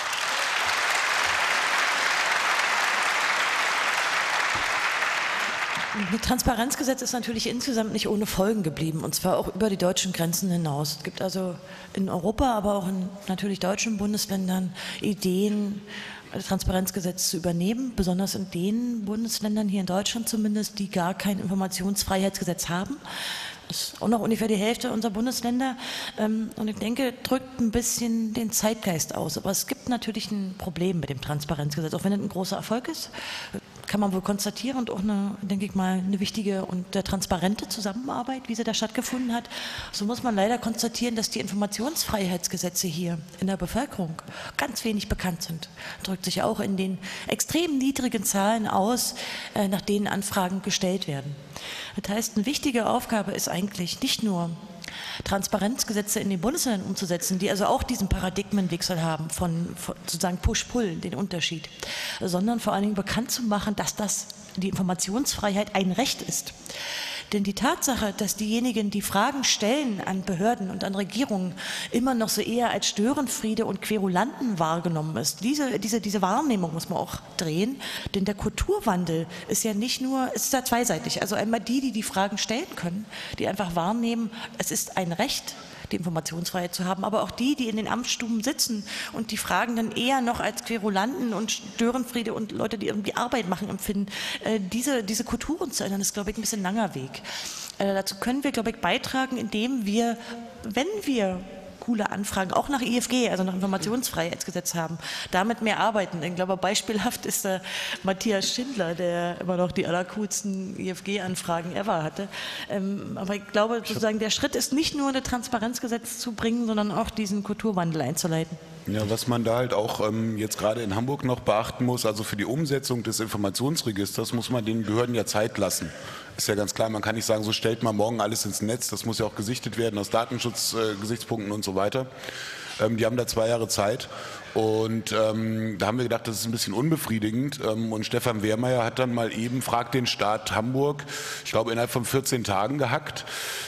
Das Transparenzgesetz ist natürlich insgesamt nicht ohne Folgen geblieben, und zwar auch über die deutschen Grenzen hinaus. Es gibt also in Europa, aber auch in natürlich deutschen Bundesländern Ideen, das Transparenzgesetz zu übernehmen, besonders in den Bundesländern, hier in Deutschland zumindest, die gar kein Informationsfreiheitsgesetz haben. Das ist auch noch ungefähr die Hälfte unserer Bundesländer, und ich denke, drückt ein bisschen den Zeitgeist aus. Aber es gibt natürlich ein Problem mit dem Transparenzgesetz, auch wenn es ein großer Erfolg ist. Kann man wohl konstatieren, und auch denke ich mal, eine wichtige und transparente Zusammenarbeit, wie sie da stattgefunden hat. So muss man leider konstatieren, dass die Informationsfreiheitsgesetze hier in der Bevölkerung ganz wenig bekannt sind. Drückt sich auch in den extrem niedrigen Zahlen aus, nach denen Anfragen gestellt werden. Das heißt, eine wichtige Aufgabe ist eigentlich nicht nur, Transparenzgesetze in den Bundesländern umzusetzen, die also auch diesen Paradigmenwechsel haben von sozusagen Push-Pull, den Unterschied, sondern vor allen Dingen bekannt zu machen, dass die Informationsfreiheit ein Recht ist. Denn die Tatsache, dass diejenigen, die Fragen stellen an Behörden und an Regierungen, immer noch so eher als Störenfriede und Querulanten wahrgenommen ist, diese Wahrnehmung muss man auch drehen, denn der Kulturwandel ist ja nicht nur, es ist ja zweiseitig, also einmal die Fragen stellen können, die einfach wahrnehmen, es ist ein Recht, die Informationsfreiheit zu haben, aber auch die in den Amtsstuben sitzen und die Fragen dann eher noch als Querulanten und Störenfriede und Leute, die irgendwie Arbeit machen, empfinden. Diese Kulturen zu ändern, ist, glaube ich, ein bisschen langer Weg. Dazu können wir, glaube ich, beitragen, indem wir, wenn wir coole Anfragen, auch nach IFG, also nach Informationsfreiheitsgesetz haben, damit mehr arbeiten. Ich glaube, beispielhaft ist der Matthias Schindler, der immer noch die allercoolsten IFG-Anfragen ever hatte. Aber ich glaube, sozusagen, der Schritt ist nicht nur ein Transparenzgesetz zu bringen, sondern auch diesen Kulturwandel einzuleiten. Ja, was man da halt auch jetzt gerade in Hamburg noch beachten muss, also für die Umsetzung des Informationsregisters muss man den Behörden ja Zeit lassen. Ist ja ganz klar, man kann nicht sagen, so stellt man morgen alles ins Netz, das muss ja auch gesichtet werden aus Datenschutzgesichtspunkten und so weiter. Die haben da 2 Jahre Zeit. Und da haben wir gedacht, das ist ein bisschen unbefriedigend. Und Stefan Wehrmeier hat dann mal eben Frag den Staat Hamburg, ich glaube innerhalb von 14 Tagen gehackt.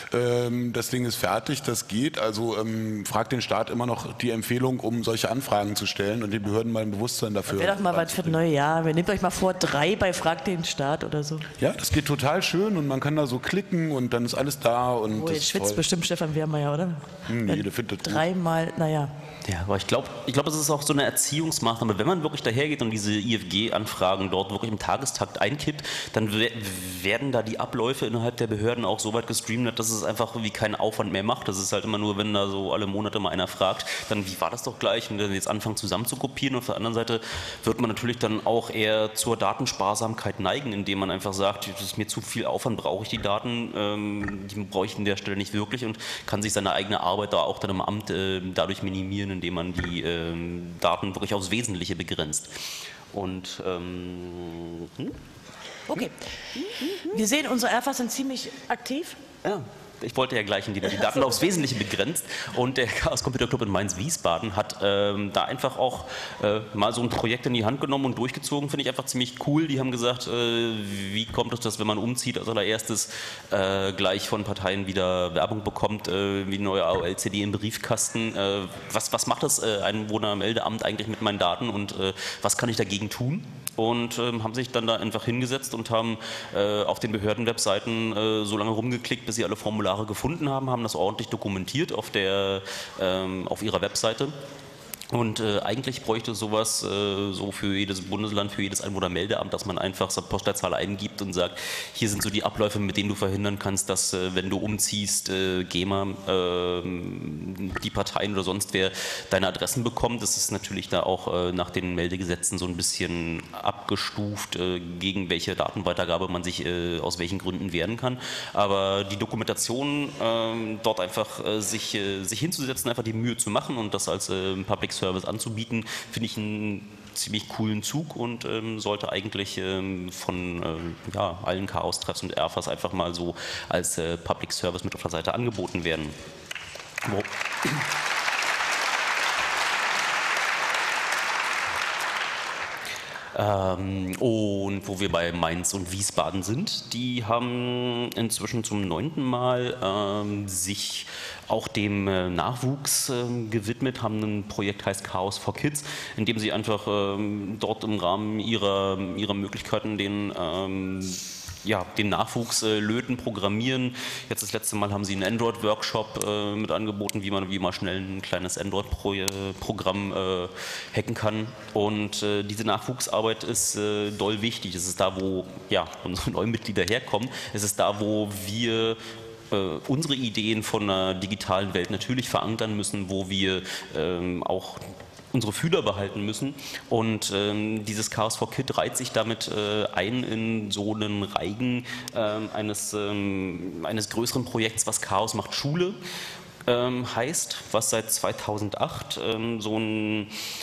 Das Ding ist fertig, das geht. Also fragt den Staat immer noch die Empfehlung, um solche Anfragen zu stellen und den Behörden mal ein Bewusstsein dafür. Wäre doch mal was für das neue Jahr. Nehmt euch mal vor, 3 bei Frag den Staat oder so. Ja, das geht total schön und man kann da so klicken und dann ist alles da. Und jetzt schwitzt bestimmt Stefan Wehrmeier, oder? Nee, der findet 3-mal, naja. Ja, aber ich glaube, es ist auch auch so eine Erziehungsmaßnahme. Wenn man wirklich dahergeht und diese IFG-Anfragen dort wirklich im Tagestakt einkippt, dann werden da die Abläufe innerhalb der Behörden auch so weit gestreamt, dass es einfach wie keinen Aufwand mehr macht. Das ist halt immer nur, wenn da so alle Monate mal einer fragt, dann wie war das doch gleich? Und dann jetzt anfangen zusammen zu kopieren. Und auf der anderen Seite wird man natürlich dann auch eher zur Datensparsamkeit neigen, indem man einfach sagt, das ist mir zu viel Aufwand, brauche ich die Daten, die brauche ich an der Stelle nicht wirklich und kann sich seine eigene Arbeit da auch dann im Amt dadurch minimieren, indem man die Daten wirklich aufs Wesentliche begrenzt. Und okay. Wir sehen, unsere Erfas sind ziemlich aktiv. Ja. Ich wollte ja gleich die Daten aufs Wesentliche begrenzt und der Chaos Computer Club in Mainz-Wiesbaden hat da einfach auch mal so ein Projekt in die Hand genommen und durchgezogen, finde ich einfach ziemlich cool. Die haben gesagt, wie kommt es, dass wenn man umzieht, als allererstes gleich von Parteien wieder Werbung bekommt, wie eine neue AOL-CD im Briefkasten. Was macht das Einwohnermeldeamt eigentlich mit meinen Daten und was kann ich dagegen tun? Und haben sich dann da einfach hingesetzt und haben auf den Behördenwebseiten so lange rumgeklickt, bis sie alle Formulare gefunden haben das ordentlich dokumentiert auf ihrer Webseite. Und eigentlich bräuchte sowas so für jedes Bundesland, für jedes Einwohnermeldeamt, dass man einfach so Postleitzahl eingibt und sagt, hier sind so die Abläufe, mit denen du verhindern kannst, dass wenn du umziehst, GEMA, die Parteien oder sonst wer deine Adressen bekommt. Das ist natürlich da auch nach den Meldegesetzen so ein bisschen abgestuft, gegen welche Datenweitergabe man sich aus welchen Gründen wehren kann. Aber die Dokumentation, dort einfach sich hinzusetzen, einfach die Mühe zu machen und das als Public Service anzubieten, finde ich einen ziemlich coolen Zug und sollte eigentlich von allen Chaos-Treffs und Erfas einfach mal so als Public Service mit auf der Seite angeboten werden. Und wo wir bei Mainz und Wiesbaden sind, die haben inzwischen zum 9. Mal sich auch dem Nachwuchs gewidmet, haben ein Projekt, heißt Chaos for Kids, in dem sie einfach dort im Rahmen ihrer Möglichkeiten den Nachwuchs löten, programmieren. Jetzt das letzte Mal haben sie einen Android-Workshop mit angeboten, wie man schnell ein kleines Android-Programm hacken kann. Und diese Nachwuchsarbeit ist doll wichtig. Es ist da, wo unsere neuen Mitglieder herkommen. Es ist da, wo wir unsere Ideen von einer digitalen Welt natürlich verankern müssen, wo wir auch unsere Fühler behalten müssen und dieses Chaos for Kid reiht sich damit ein in so einen Reigen eines größeren Projekts, was Chaos macht Schule heißt, was seit 2008 so ein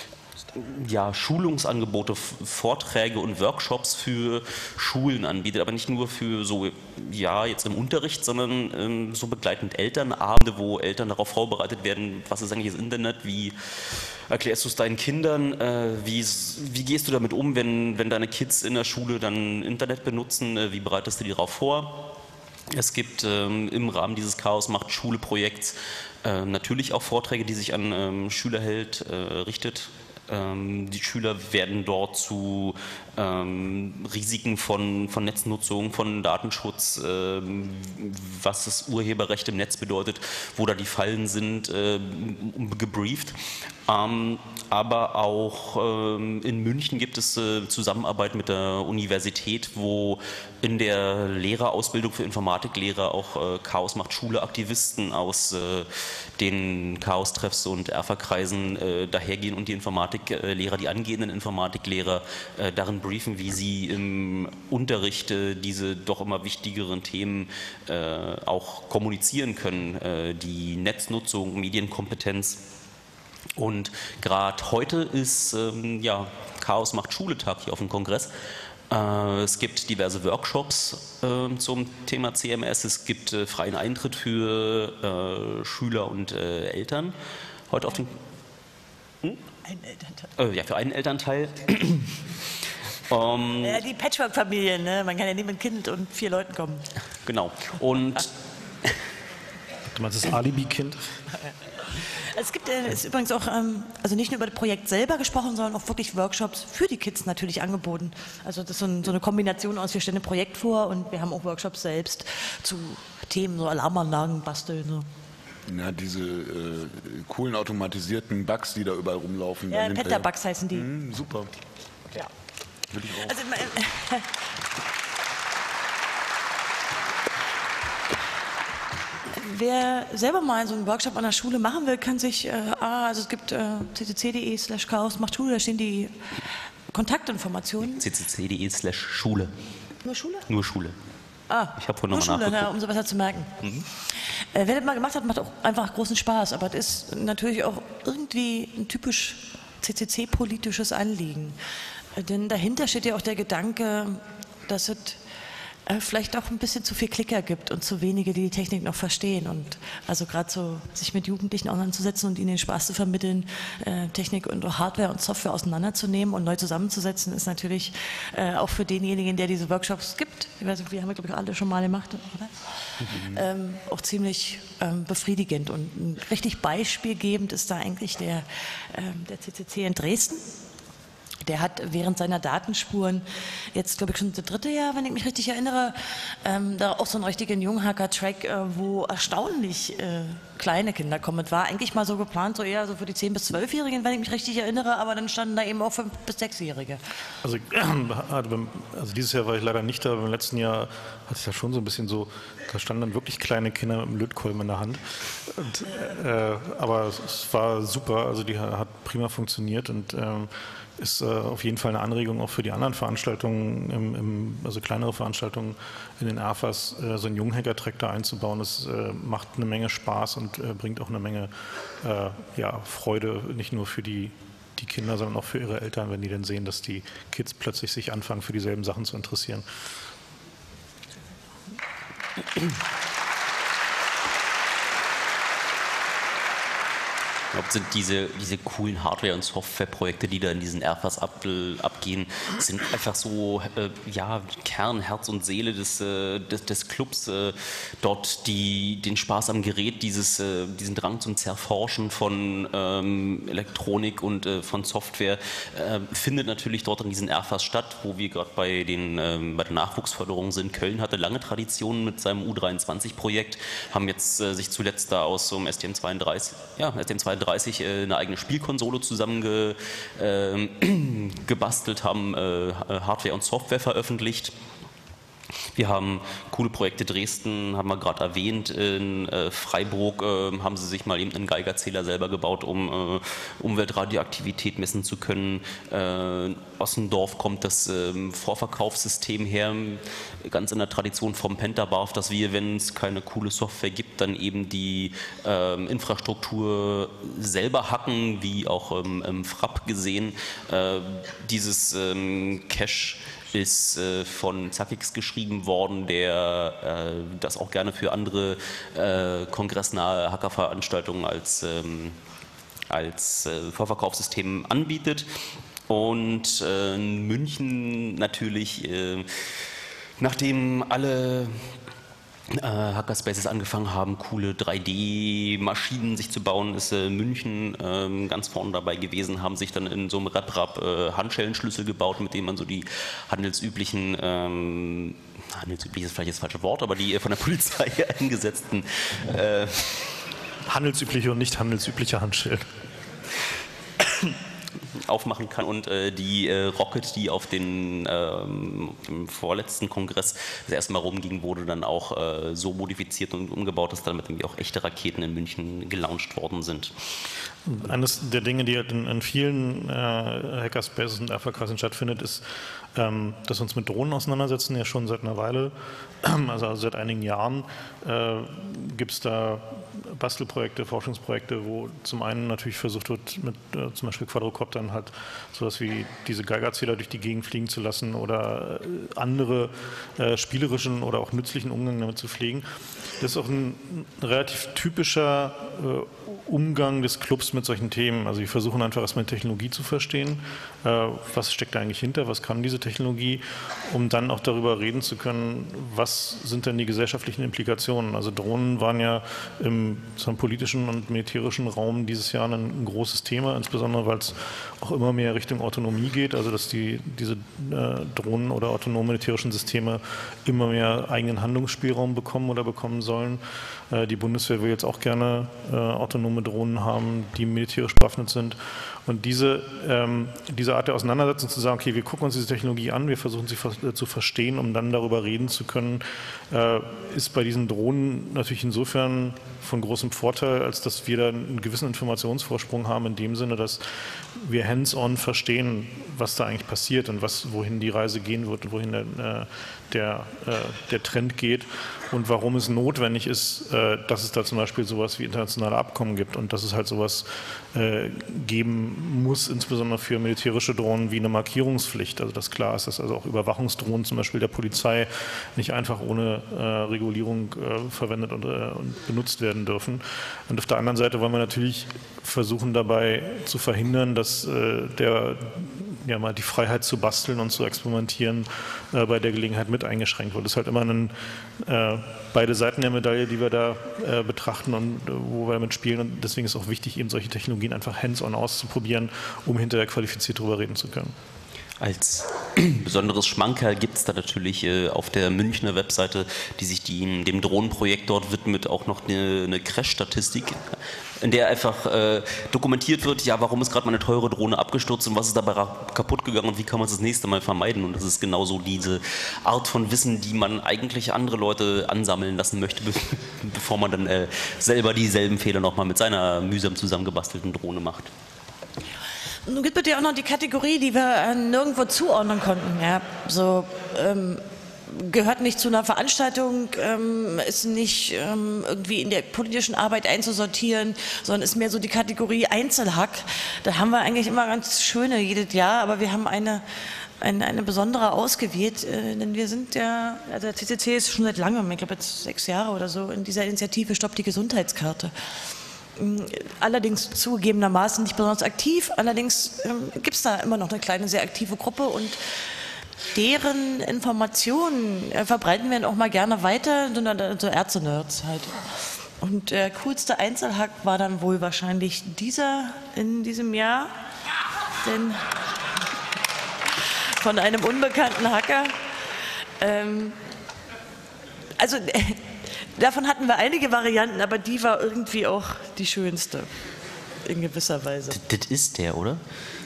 Schulungsangebote, Vorträge und Workshops für Schulen anbietet, aber nicht nur für jetzt im Unterricht, sondern so begleitend Elternabende, wo Eltern darauf vorbereitet werden, was ist eigentlich das Internet, wie erklärst du es deinen Kindern, wie gehst du damit um, wenn deine Kids in der Schule dann Internet benutzen, wie bereitest du die darauf vor? Es gibt im Rahmen dieses Chaos macht Schule Projekts natürlich auch Vorträge, die sich an Schülerheld richtet. Die Schüler werden dort zu Risiken von Netznutzung, von Datenschutz, was das Urheberrecht im Netz bedeutet, wo da die Fallen sind, gebrieft. Aber auch in München gibt es Zusammenarbeit mit der Universität, wo in der Lehrerausbildung für Informatiklehrer auch Chaos macht Schule Aktivisten aus den Chaos-Treffs und Erfa-Kreisen dahergehen und die Informatiklehrer, die angehenden Informatiklehrer darin briefen, wie sie im Unterricht diese doch immer wichtigeren Themen auch kommunizieren können, die Netznutzung, Medienkompetenz. Und gerade heute ist Chaos macht Schule-Tag hier auf dem Kongress. Es gibt diverse Workshops zum Thema CMS. Es gibt freien Eintritt für Schüler und Eltern. Heute auf dem Ein Elternteil. Für einen Elternteil. Die Patchwork-Familien, ne? Man kann ja nicht mit Kind und 4 Leuten kommen. Genau. Und du meinst das Alibi-Kind? Es gibt ist übrigens auch, also nicht nur über das Projekt selber gesprochen, sondern auch wirklich Workshops für die Kids natürlich angeboten. Also das ist so eine Kombination aus, wir stellen ein Projekt vor und wir haben auch Workshops selbst zu Themen, so Alarmanlagen basteln. So. Na, diese coolen automatisierten Bugs, die da überall rumlaufen. Ja, Penta-Bugs heißen die. Super. Ja. Will ich auch. Also, wer selber mal so einen Workshop an der Schule machen will, kann sich, also es gibt ccc.de/chaos macht Schule, da stehen die Kontaktinformationen. ccc.de/Schule. Nur Schule? Nur Schule. Ich habe vorhin nochmal nachgeguckt. Um so besser zu merken. Wer das mal gemacht hat, macht auch einfach großen Spaß, aber das ist natürlich auch irgendwie ein typisch CCC-politisches Anliegen. Denn dahinter steht ja auch der Gedanke, dass es vielleicht auch ein bisschen zu viel Klicker gibt und zu wenige, die die Technik noch verstehen. Und also gerade so sich mit Jugendlichen auseinanderzusetzen und ihnen den Spaß zu vermitteln, Technik und Hardware und Software auseinanderzunehmen und neu zusammenzusetzen, ist natürlich auch für denjenigen, der diese Workshops gibt, ich weiß nicht, wir haben glaube ich alle schon mal gemacht, oder? Auch ziemlich befriedigend. Und richtig beispielgebend ist da eigentlich der CCC in Dresden. Der hat während seiner Datenspuren jetzt, glaube ich, schon das 3. Jahr, wenn ich mich richtig erinnere, da auch so einen richtigen Junghacker-Track, wo erstaunlich kleine Kinder kommen. Es war eigentlich mal so geplant, so eher so für die 10- bis 12-Jährigen, wenn ich mich richtig erinnere, aber dann standen da eben auch 5- bis 6-Jährige. Also dieses Jahr war ich leider nicht da, aber im letzten Jahr hatte ich ja schon so ein bisschen so, da standen dann wirklich kleine Kinder mit einem Lötkolben in der Hand. Und, aber es war super, also die hat prima funktioniert und ist auf jeden Fall eine Anregung auch für die anderen Veranstaltungen, also kleinere Veranstaltungen in den AFAs, so einen Junghacker-Track da einzubauen. Das macht eine Menge Spaß und bringt auch eine Menge Freude, nicht nur für die Kinder, sondern auch für ihre Eltern, wenn die dann sehen, dass die Kids plötzlich sich anfangen, für dieselben Sachen zu interessieren. Ich glaube, sind diese coolen Hardware- und Softwareprojekte, die da in diesen AirFAS abgehen, sind einfach so Kern, Herz und Seele des Clubs. Dort den Spaß am Gerät, diesen Drang zum Zerforschen von Elektronik und von Software findet natürlich dort in diesen AirFAS statt, wo wir gerade bei der Nachwuchsförderung sind. Köln hatte lange Traditionen mit seinem U23-Projekt, haben jetzt sich zuletzt da aus so einem STM32 eine eigene Spielkonsole zusammen gebastelt, haben Hardware und Software veröffentlicht. Wir haben coole Projekte. Dresden haben wir gerade erwähnt. In Freiburg haben sie sich mal eben einen Geigerzähler selber gebaut, um Umweltradioaktivität messen zu können. Ossendorf kommt das Vorverkaufssystem her, ganz in der Tradition vom Pentabarf, dass wir, wenn es keine coole Software gibt, dann eben die Infrastruktur selber hacken, wie auch im Frapp gesehen. Dieses Cache ist von Zackix geschrieben worden, der das auch gerne für andere kongressnahe Hackerveranstaltungen als Vorverkaufssystem anbietet. Und in München natürlich, nachdem alle Hackerspaces angefangen haben, coole 3D-Maschinen sich zu bauen, ist München ganz vorne dabei gewesen, haben sich dann in so einem RepRap Handschellenschlüssel gebaut, mit denen man so die handelsüblich ist vielleicht das falsche Wort, aber die von der Polizei eingesetzten handelsübliche und nicht handelsübliche Handschellen aufmachen kann und die Rocket, die auf den im vorletzten Kongress das erste Mal rumging, wurde dann auch so modifiziert und umgebaut, dass damit irgendwie auch echte Raketen in München gelauncht worden sind. Eines der Dinge, die halt in vielen Hackerspaces und AFA-Kreisen stattfindet, ist, dass wir uns mit Drohnen auseinandersetzen, ja schon seit einer Weile, also seit einigen Jahren gibt es da Bastelprojekte, Forschungsprojekte, wo zum einen natürlich versucht wird, mit zum Beispiel Quadrocoptern halt sowas wie diese Geigerzähler durch die Gegend fliegen zu lassen oder andere spielerischen oder auch nützlichen Umgang damit zu pflegen. Das ist auch ein relativ typischer Umgang des Clubs mit solchen Themen. Also wir versuchen einfach erstmal die Technologie zu verstehen. Was steckt da eigentlich hinter? Was kann diese Technologie? Um dann auch darüber reden zu können, was sind denn die gesellschaftlichen Implikationen? Also Drohnen waren ja im politischen und militärischen Raum dieses Jahr ein großes Thema, insbesondere weil es auch immer mehr Richtung Autonomie geht, also dass diese Drohnen oder autonomen militärischen Systeme immer mehr eigenen Handlungsspielraum bekommen oder bekommen sollen. Die Bundeswehr will jetzt auch gerne autonome Drohnen haben, die militärisch bewaffnet sind. Und diese Art der Auseinandersetzung zu sagen, okay, wir gucken uns diese Technologie an, wir versuchen sie zu verstehen, um dann darüber reden zu können, ist bei diesen Drohnen natürlich insofern von großem Vorteil, als dass wir da einen gewissen Informationsvorsprung haben, in dem Sinne, dass wir hands-on verstehen, was da eigentlich passiert und wohin die Reise gehen wird und wohin der Trend geht und warum es notwendig ist, dass es da zum Beispiel sowas wie internationale Abkommen gibt und dass es halt sowas geben muss, insbesondere für militärische Drohnen wie eine Markierungspflicht. Also dass klar ist, dass also auch Überwachungsdrohnen zum Beispiel der Polizei nicht einfach ohne Regulierung verwendet und benutzt werden dürfen. Und auf der anderen Seite wollen wir natürlich versuchen dabei zu verhindern, dass mal die Freiheit zu basteln und zu experimentieren bei der Gelegenheit mit eingeschränkt wird. Das ist halt immer beide Seiten der Medaille, die wir da betrachten und wo wir damit spielen. Und deswegen ist auch wichtig, eben solche Technologien einfach hands-on auszuprobieren, um hinterher qualifiziert darüber reden zu können. Als besonderes Schmankerl gibt es da natürlich auf der Münchner Webseite, die sich dem Drohnenprojekt dort widmet, auch noch eine Crash-Statistik, in der einfach dokumentiert wird, ja, warum ist gerade mal eine teure Drohne abgestürzt und was ist dabei kaputt gegangen und wie kann man es das nächste Mal vermeiden. Und das ist genauso diese Art von Wissen, die man eigentlich andere Leute ansammeln lassen möchte, bevor man dann selber dieselben Fehler nochmal mit seiner mühsam zusammengebastelten Drohne macht. Nun gibt es ja auch noch die Kategorie, die wir nirgendwo zuordnen konnten. Ja, so gehört nicht zu einer Veranstaltung, ist nicht irgendwie in der politischen Arbeit einzusortieren, sondern ist mehr so die Kategorie Einzelhack. Da haben wir eigentlich immer ganz schöne jedes Jahr, aber wir haben eine besondere ausgewählt, denn wir sind ja, also der CCC ist schon seit langem, ich glaube jetzt 6 Jahre oder so, in dieser Initiative Stopp die Gesundheitskarte. Allerdings zugegebenermaßen nicht besonders aktiv, allerdings gibt es da immer noch eine kleine, sehr aktive Gruppe und deren Informationen verbreiten wir auch mal gerne weiter, so Ärzte-Nerds halt. Und der coolste Einzelhack war dann wohl wahrscheinlich dieser in diesem Jahr, denn von einem unbekannten Hacker. Davon hatten wir einige Varianten, aber die war irgendwie auch die schönste, in gewisser Weise. Das ist der, oder?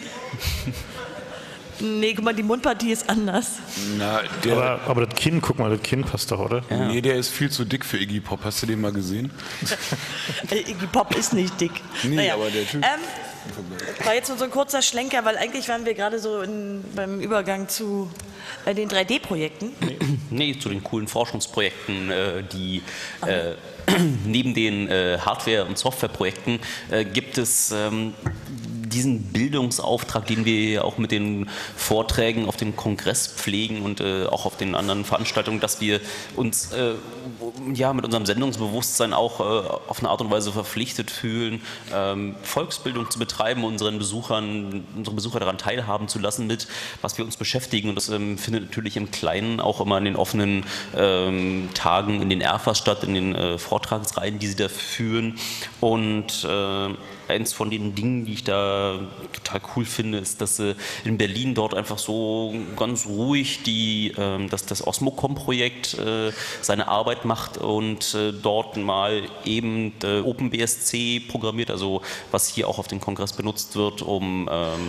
Nee, guck mal, die Mundpartie ist anders. Na, aber das Kinn, guck mal, das Kinn passt doch, oder? Ja. Nee, der ist viel zu dick für Iggy Pop. Hast du den mal gesehen? Iggy Pop ist nicht dick. Nee, naja. Aber der Typ... War jetzt nur so ein kurzer Schlenker, weil eigentlich waren wir gerade so beim Übergang zu den 3D-Projekten. Nee, zu den coolen Forschungsprojekten, die neben den Hardware- und Softwareprojekten gibt es diesen Bildungsauftrag, den wir auch mit den Vorträgen auf dem Kongress pflegen und auch auf den anderen Veranstaltungen, dass wir uns mit unserem Sendungsbewusstsein auch auf eine Art und Weise verpflichtet fühlen, Volksbildung zu betreiben, unsere Besucher daran teilhaben zu lassen mit, was wir uns beschäftigen. Und das findet natürlich im Kleinen auch immer in den offenen Tagen in den ERFAs statt, in den Vortragsreihen, die sie da führen. Und eins von den Dingen, die ich da total cool finde, ist, dass in Berlin dort einfach so ganz ruhig das Osmocom-Projekt seine Arbeit macht und dort mal eben OpenBSC programmiert, also was hier auch auf dem Kongress benutzt wird, um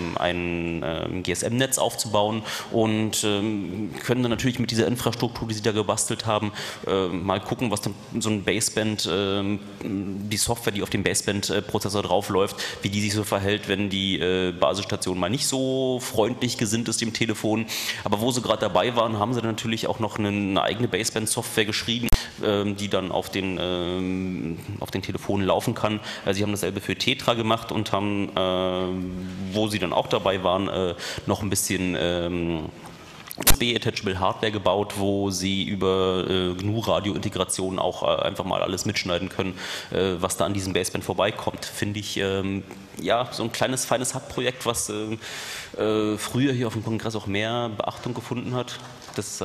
ein GSM-Netz aufzubauen und können dann natürlich mit dieser Infrastruktur, die sie da gebastelt haben, mal gucken, was dann so ein Baseband, die Software, die auf dem Baseband-Prozessor drauf läuft, wie die sich so verhält, wenn die Basisstation mal nicht so freundlich gesinnt ist dem Telefon. Aber wo sie gerade dabei waren, haben sie dann natürlich auch noch eine eigene Baseband-Software geschrieben, die dann auf den Telefonen laufen kann. Sie haben dasselbe für Tetra gemacht und haben, wo sie dann auch dabei waren, noch ein bisschen USB-Attachable Hardware gebaut, wo sie über GNU-Radio-Integration auch einfach mal alles mitschneiden können, was da an diesem Baseband vorbeikommt. Finde ich so ein kleines, feines Hackprojekt, was früher hier auf dem Kongress auch mehr Beachtung gefunden hat. Das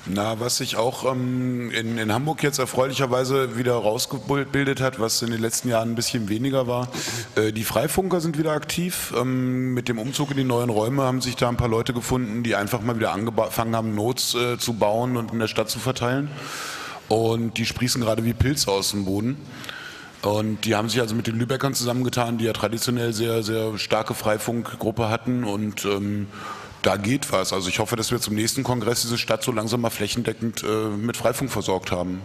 Na, was sich auch in Hamburg jetzt erfreulicherweise wieder rausgebildet hat, was in den letzten Jahren ein bisschen weniger war, die Freifunker sind wieder aktiv. Mit dem Umzug in die neuen Räume haben sich da ein paar Leute gefunden, die einfach mal wieder angefangen haben, Notes zu bauen und in der Stadt zu verteilen. Und die sprießen gerade wie Pilze aus dem Boden. Und die haben sich also mit den Lübeckern zusammengetan, die ja traditionell sehr, sehr starke Freifunkgruppe hatten und da geht was. Also ich hoffe, dass wir zum nächsten Kongress diese Stadt so langsam mal flächendeckend mit Freifunk versorgt haben.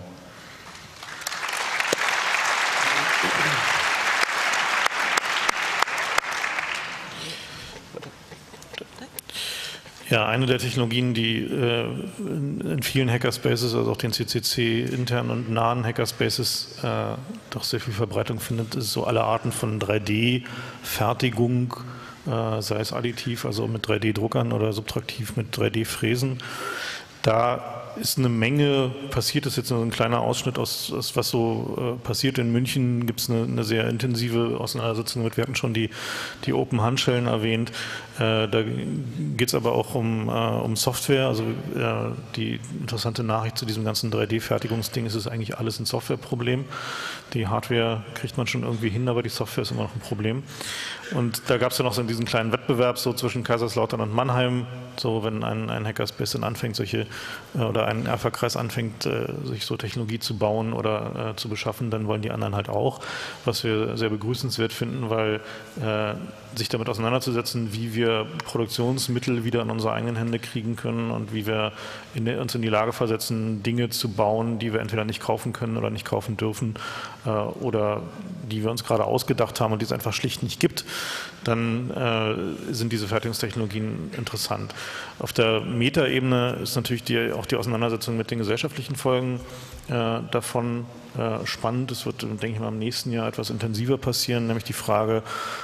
Ja, eine der Technologien, die in vielen Hackerspaces, also auch den CCC internen und nahen Hackerspaces doch sehr viel Verbreitung findet, ist so alle Arten von 3D-Fertigung, sei es additiv, also mit 3D-Druckern oder subtraktiv mit 3D-Fräsen. Da ist eine Menge passiert, das ist jetzt nur ein kleiner Ausschnitt aus was so passiert. In München gibt es eine sehr intensive Auseinandersetzung mit, wir hatten schon die Open-Handschellen erwähnt, da geht es aber auch um Software, also die interessante Nachricht zu diesem ganzen 3D-Fertigungsding ist, es eigentlich alles ein Softwareproblem. Die Hardware kriegt man schon irgendwie hin, aber die Software ist immer noch ein Problem. Und da gab es ja noch so diesen kleinen Wettbewerb so zwischen Kaiserslautern und Mannheim, so wenn ein Hackerspace dann anfängt, oder ein Erfa-Kreis anfängt, sich so Technologie zu bauen oder zu beschaffen, dann wollen die anderen halt auch, was wir sehr begrüßenswert finden, weil sich damit auseinanderzusetzen, wie wir Produktionsmittel wieder in unsere eigenen Hände kriegen können und wie wir uns in die Lage versetzen, Dinge zu bauen, die wir entweder nicht kaufen können oder nicht kaufen dürfen oder die wir uns gerade ausgedacht haben und die es einfach schlicht nicht gibt, dann sind diese Fertigungstechnologien interessant. Auf der Metaebene ist natürlich auch die Auseinandersetzung mit den gesellschaftlichen Folgen davon spannend. Es wird, denke ich mal, im nächsten Jahr etwas intensiver passieren, nämlich die Frage,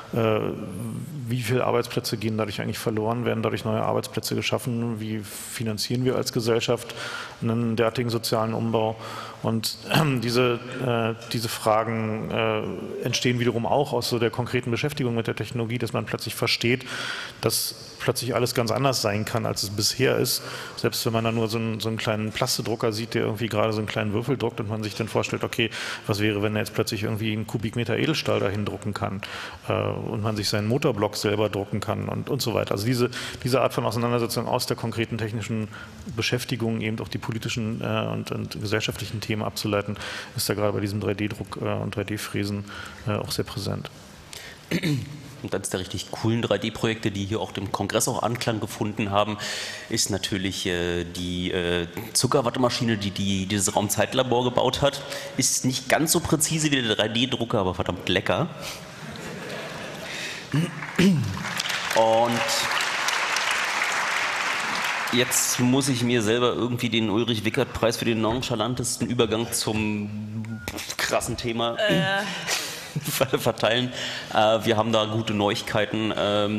wie viele Arbeitsplätze gehen dadurch eigentlich verloren, werden dadurch neue Arbeitsplätze geschaffen, wie finanzieren wir als Gesellschaft einen derartigen sozialen Umbau. Und diese Fragen entstehen wiederum auch aus so der konkreten Beschäftigung mit der Technologie, dass man plötzlich versteht, dass plötzlich alles ganz anders sein kann, als es bisher ist. Selbst wenn man dann nur so einen kleinen Plastedrucker sieht, der irgendwie gerade so einen kleinen Würfel druckt und man sich dann vorstellt, okay, was wäre, wenn er jetzt plötzlich irgendwie einen Kubikmeter Edelstahl dahin drucken kann und man sich seinen Motorblock selber drucken kann und so weiter. Also diese Art von Auseinandersetzung aus der konkreten technischen Beschäftigung, eben auch die politischen und gesellschaftlichen Themen abzuleiten, ist da gerade bei diesem 3D-Druck und 3D-Fräsen auch sehr präsent. Und eines der richtig coolen 3D-Projekte, die hier auch im Kongress auch Anklang gefunden haben, ist natürlich die Zuckerwattemaschine, die dieses Raumzeitlabor gebaut hat. Ist nicht ganz so präzise wie der 3D-Drucker, aber verdammt lecker. Und jetzt muss ich mir selber irgendwie den Ulrich-Wickert-Preis für den nonchalantesten Übergang zum krassen Thema verteilen. Wir haben da gute Neuigkeiten.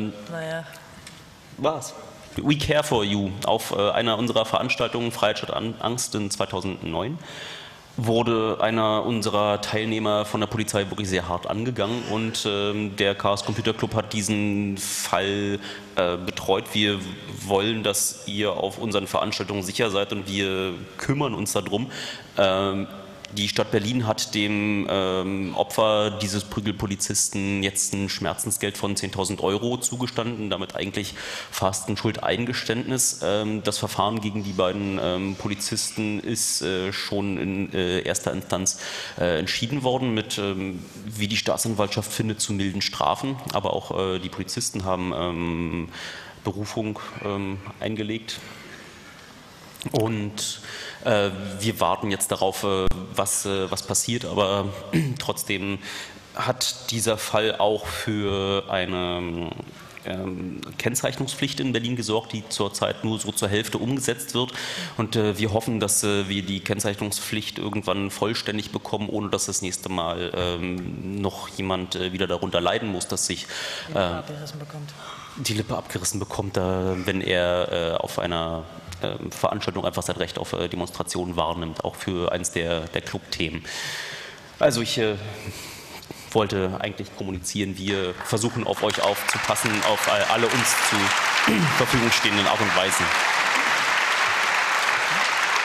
Was? We Care for You. Auf einer unserer Veranstaltungen, Freiheit statt Angst in 2009, wurde einer unserer Teilnehmer von der Polizei wirklich sehr hart angegangen und der Chaos Computer Club hat diesen Fall betreut. Wir wollen, dass ihr auf unseren Veranstaltungen sicher seid und wir kümmern uns darum. Die Stadt Berlin hat dem Opfer dieses Prügelpolizisten jetzt ein Schmerzensgeld von 10.000 € zugestanden, damit eigentlich fast ein Schuldeingeständnis. Das Verfahren gegen die beiden Polizisten ist schon in erster Instanz entschieden worden mit, wie die Staatsanwaltschaft findet, zu milden Strafen. Aber auch die Polizisten haben Berufung eingelegt. Und wir warten jetzt darauf, was passiert, aber trotzdem hat dieser Fall auch für eine Kennzeichnungspflicht in Berlin gesorgt, die zurzeit nur so zur Hälfte umgesetzt wird. Und wir hoffen, dass wir die Kennzeichnungspflicht irgendwann vollständig bekommen, ohne dass das nächste Mal noch jemand wieder darunter leiden muss, dass sich die Lippe abgerissen bekommt, wenn er auf einer Veranstaltung einfach sein Recht auf Demonstrationen wahrnimmt, auch für eines der Clubthemen. Also ich wollte eigentlich kommunizieren, wir versuchen auf euch aufzupassen, auf alle uns zur Verfügung stehenden Art und Weisen.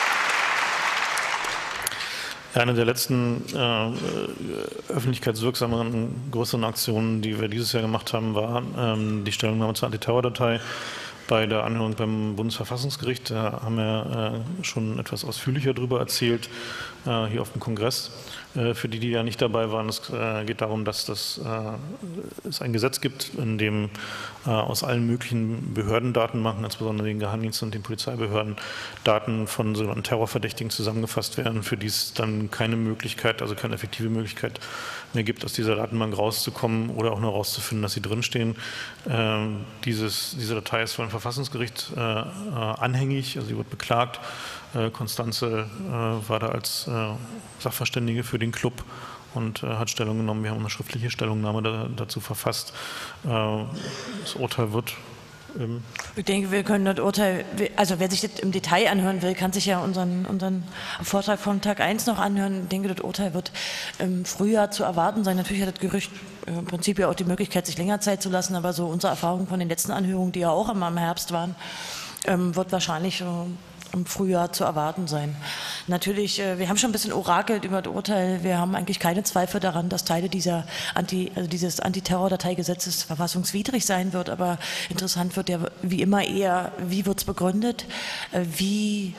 Eine der letzten öffentlichkeitswirksameren größeren Aktionen, die wir dieses Jahr gemacht haben, war die Stellungnahme zur Antiterrordatei bei der Anhörung beim Bundesverfassungsgericht. Da haben wir schon etwas ausführlicher darüber erzählt, hier auf dem Kongress. Für die ja nicht dabei waren, es geht darum, dass es ein Gesetz gibt, in dem aus allen möglichen Behördendatenbanken, insbesondere den Geheimdiensten und den Polizeibehörden, Daten von sogenannten Terrorverdächtigen zusammengefasst werden, für die es dann keine Möglichkeit, also keine effektive Möglichkeit mehr gibt, aus dieser Datenbank rauszukommen oder auch nur rauszufinden, dass sie drinstehen. Diese Datei ist vor dem Verfassungsgericht anhängig, also sie wird beklagt. Konstanze war da als Sachverständige für den Club und hat Stellung genommen. Wir haben eine schriftliche Stellungnahme dazu verfasst. Das Urteil wird ich denke, wir können das Urteil, also wer sich das im Detail anhören will, kann sich ja unseren Vortrag von Tag 1 noch anhören. Ich denke, das Urteil wird im Frühjahr zu erwarten sein. Natürlich hat das Gericht im Prinzip ja auch die Möglichkeit, sich länger Zeit zu lassen, aber so unsere Erfahrung von den letzten Anhörungen, die ja auch immer im Herbst waren, wird wahrscheinlich im Frühjahr zu erwarten sein. Natürlich, wir haben schon ein bisschen orakelt über das Urteil. Wir haben eigentlich keine Zweifel daran, dass Teile dieses Antiterrordateigesetzes verfassungswidrig sein wird. Aber interessant wird ja wie immer eher, wie wird es begründet, wie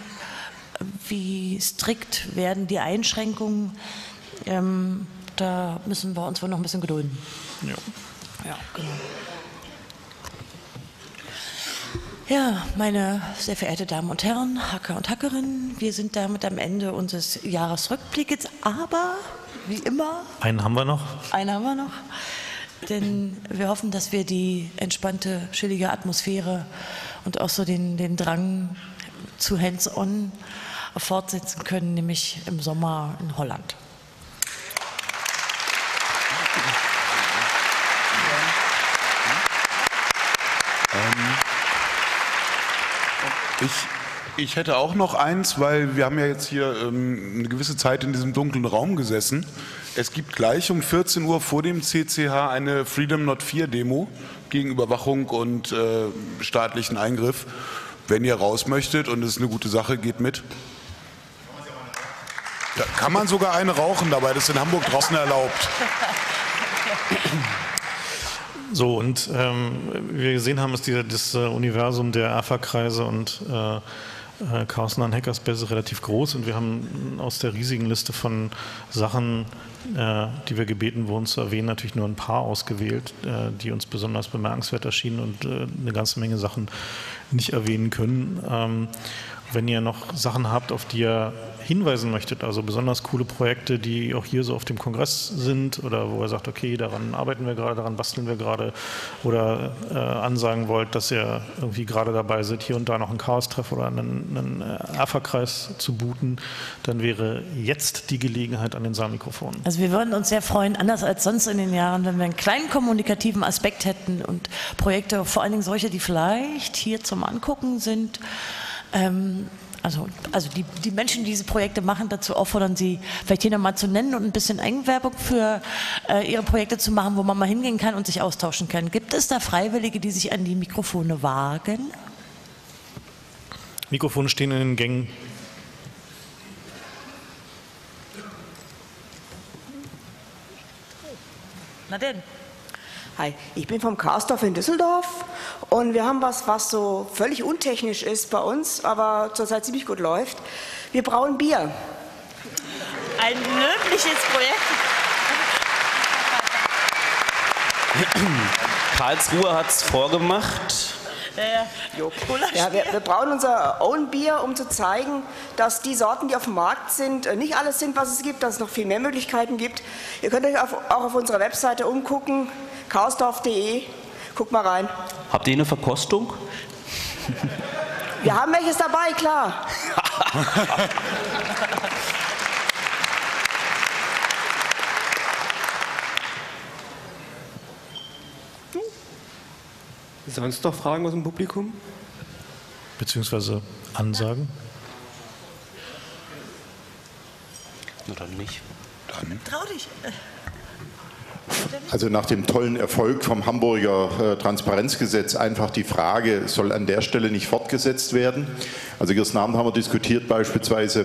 strikt werden die Einschränkungen. Da müssen wir uns wohl noch ein bisschen gedulden. Ja, genau. Ja, meine sehr verehrten Damen und Herren, Hacker und Hackerinnen, wir sind damit am Ende unseres Jahresrückblickes, aber wie immer... Einen haben wir noch. Denn wir hoffen, dass wir die entspannte, chillige Atmosphäre und auch so den Drang zu Hands-on fortsetzen können, nämlich im Sommer in Holland. Ich hätte auch noch eins, weil wir haben ja jetzt hier eine gewisse Zeit in diesem dunklen Raum gesessen. Es gibt gleich um 14 Uhr vor dem CCH eine Freedom Not Fear Demo gegen Überwachung und staatlichen Eingriff. Wenn ihr raus möchtet und es ist eine gute Sache, geht mit. Da kann man sogar eine rauchen dabei, das ist in Hamburg draußen erlaubt. So, und wie wir gesehen haben, ist das Universum der AFA-Kreise und Chaos und Hackerspace relativ groß, und wir haben aus der riesigen Liste von Sachen, die wir gebeten wurden zu erwähnen, natürlich nur ein paar ausgewählt, die uns besonders bemerkenswert erschienen und eine ganze Menge Sachen nicht erwähnen können. Wenn ihr noch Sachen habt, auf die ihr hinweisen möchtet, also besonders coole Projekte, die auch hier so auf dem Kongress sind oder wo ihr sagt, okay, daran arbeiten wir gerade, daran basteln wir gerade, oder ansagen wollt, dass ihr irgendwie gerade dabei seid, hier und da noch einen Chaos-Treff oder einen AFA-Kreis zu booten, dann wäre jetzt die Gelegenheit an den Saalmikrofonen. Also wir würden uns sehr freuen, anders als sonst in den Jahren, wenn wir einen kleinen kommunikativen Aspekt hätten und Projekte, vor allen Dingen solche, die vielleicht hier zum Angucken sind. Also die Menschen, die diese Projekte machen, dazu auffordern, sie vielleicht hier nochmal zu nennen und ein bisschen Eigenwerbung für ihre Projekte zu machen, wo man mal hingehen kann und sich austauschen kann. Gibt es da Freiwillige, die sich an die Mikrofone wagen? Mikrofone stehen in den Gängen. Na denn. Hi, ich bin vom Chaosdorf in Düsseldorf und wir haben was so völlig untechnisch ist bei uns, aber zurzeit ziemlich gut läuft. Wir brauen Bier. Ein löbliches Projekt. Karlsruhe hat es vorgemacht. Ja, wir brauen unser Own Bier, um zu zeigen, dass die Sorten, die auf dem Markt sind, nicht alles sind, was es gibt, dass es noch viel mehr Möglichkeiten gibt. Ihr könnt euch auch auf unserer Webseite umgucken, chaosdorf.de. Guckt mal rein. Habt ihr eine Verkostung? Wir haben welches dabei, klar. Sonst noch Fragen aus dem Publikum? Beziehungsweise Ansagen? Na dann nicht. Dann. Trau dich. Also nach dem tollen Erfolg vom Hamburger Transparenzgesetz einfach die Frage, soll an der Stelle nicht fortgesetzt werden? Also gestern Abend haben wir diskutiert beispielsweise,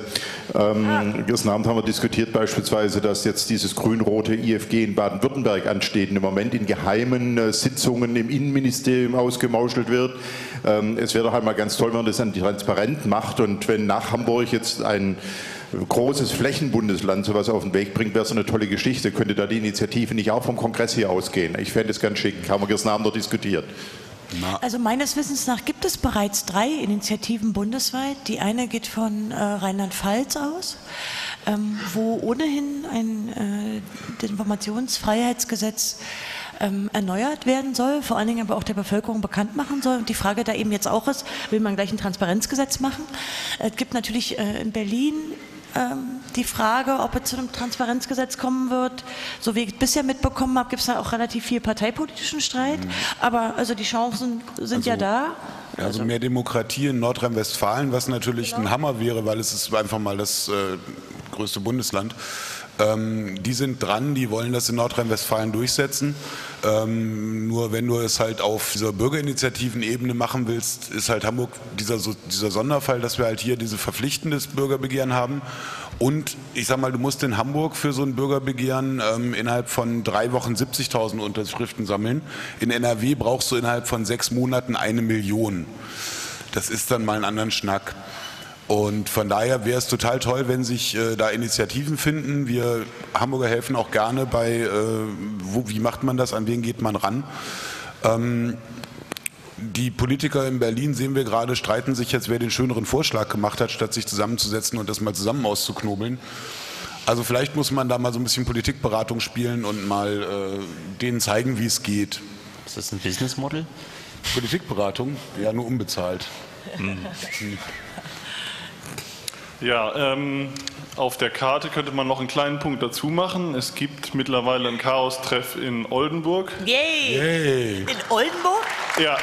dass jetzt dieses grün-rote IFG in Baden-Württemberg ansteht und im Moment in geheimen Sitzungen im Innenministerium ausgemauschelt wird. Es wäre doch einmal ganz toll, wenn man das dann transparent macht, und wenn nach Hamburg jetzt ein großes Flächenbundesland sowas auf den Weg bringt, wäre so eine tolle Geschichte. Könnte da die Initiative nicht auch vom Kongress hier ausgehen? Ich fände es ganz schick. Haben wir gestern Abend noch diskutiert. Also meines Wissens nach gibt es bereits 3 Initiativen bundesweit. Die eine geht von Rheinland-Pfalz aus, wo ohnehin ein Informationsfreiheitsgesetz erneuert werden soll, vor allen Dingen aber auch der Bevölkerung bekannt machen soll. Und die Frage da eben jetzt auch ist, will man gleich ein Transparenzgesetz machen? Es gibt natürlich in Berlin die Frage, ob es zu einem Transparenzgesetz kommen wird. So wie ich es bisher mitbekommen habe, gibt es da auch relativ viel parteipolitischen Streit. Aber also die Chancen sind ja da. Also mehr Demokratie in Nordrhein-Westfalen, was natürlich ein Hammer wäre, weil es ist einfach mal das größte Bundesland. Die sind dran, die wollen das in Nordrhein-Westfalen durchsetzen. Nur wenn du es halt auf dieser Bürgerinitiativen-Ebene machen willst, ist halt Hamburg dieser Sonderfall, dass wir halt hier diese verpflichtendes Bürgerbegehren haben. Und ich sag mal, du musst in Hamburg für so ein Bürgerbegehren innerhalb von 3 Wochen 70.000 Unterschriften sammeln. In NRW brauchst du innerhalb von 6 Monaten 1 Million. Das ist dann mal ein anderen Schnack. Und von daher wäre es total toll, wenn sich da Initiativen finden. Wir Hamburger helfen auch gerne bei, wie macht man das, an wen geht man ran. Die Politiker in Berlin, sehen wir gerade, streiten sich jetzt, wer den schöneren Vorschlag gemacht hat, statt sich zusammenzusetzen und das mal zusammen auszuknobeln. Also vielleicht muss man da mal so ein bisschen Politikberatung spielen und mal denen zeigen, wie es geht. Ist das ein Business Model? Politikberatung? Ja, nur unbezahlt. Ja, auf der Karte könnte man noch einen kleinen Punkt dazu machen. Es gibt mittlerweile ein Chaos-Treff in Oldenburg. Yay! Yay. In Oldenburg? Ja.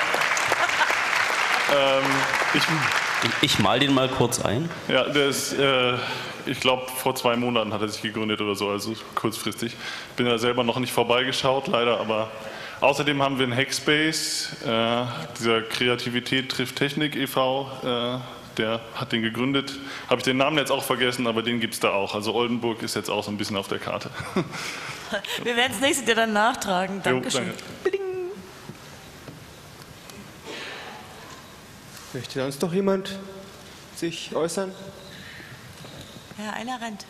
Ich mal den mal kurz ein. Ja, der ist, ich glaube, vor 2 Monaten hat er sich gegründet oder so, also kurzfristig. Bin da selber noch nicht vorbeigeschaut, leider, aber außerdem haben wir einen Hackspace, dieser Kreativität trifft Technik e.V., der hat den gegründet. Habe ich den Namen jetzt auch vergessen, aber den gibt es da auch. Also Oldenburg ist jetzt auch so ein bisschen auf der Karte. Wir werden das nächste dir dann nachtragen. Dankeschön. Danke. Möchte sonst noch jemand sich äußern? Ja, einer rennt.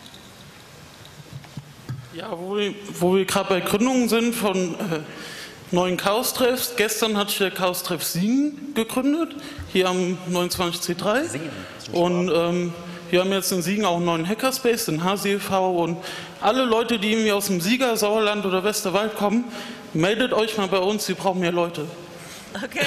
Ja, wo wir gerade bei Gründungen sind von neuen Chaos-Treffs. Gestern hat sich der Chaos-Treff Siegen gegründet, hier am 29C3. Und wir haben jetzt in Siegen auch einen neuen Hackerspace, den HCV. Und alle Leute, die irgendwie aus dem Sieger, Sauerland oder Westerwald kommen, meldet euch mal bei uns, wir brauchen mehr Leute. Okay.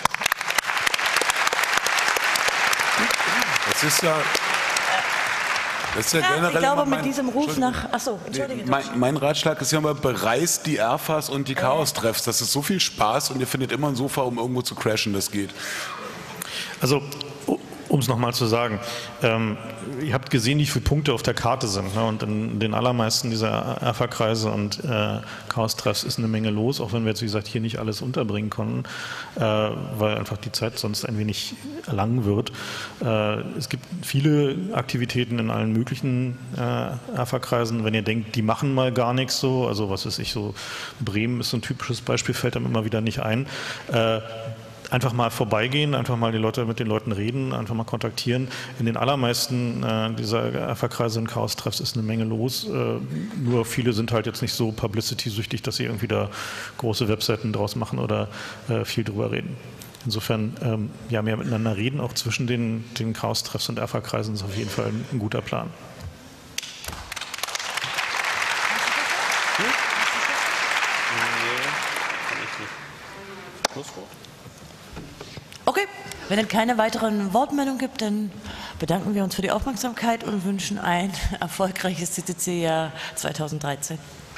Das ist ja... Das ist ja ich glaube, mit diesem Ruf nach... Achso, entschuldige. Mein Ratschlag ist ja immer, bereist die Erfas und die Chaos-Treffs. Das ist so viel Spaß und ihr findet immer ein Sofa, um irgendwo zu crashen, das geht. Also, um es nochmal zu sagen, ihr habt gesehen, wie viele Punkte auf der Karte sind. Ne? Und in den allermeisten dieser Erfa-Kreise und Chaos-Treffs ist eine Menge los, auch wenn wir jetzt, wie gesagt, hier nicht alles unterbringen konnten, weil einfach die Zeit sonst ein wenig lang wird. Es gibt viele Aktivitäten in allen möglichen Erfa-Kreisen. Wenn ihr denkt, die machen mal gar nichts so, also was weiß ich, so Bremen ist so ein typisches Beispiel, fällt einem immer wieder nicht ein. Einfach mal vorbeigehen, einfach mal mit den Leuten reden, einfach mal kontaktieren. In den allermeisten dieser Erfa-Kreise und Chaos-Treffs ist eine Menge los. Nur viele sind halt jetzt nicht so publicity-süchtig, dass sie irgendwie da große Webseiten draus machen oder viel drüber reden. Insofern, ja, mehr miteinander reden, auch zwischen den Chaos-Treffs und Erfa-Kreisen ist auf jeden Fall ein guter Plan. Okay, wenn es keine weiteren Wortmeldungen gibt, dann bedanken wir uns für die Aufmerksamkeit und wünschen ein erfolgreiches CCC-Jahr 2013.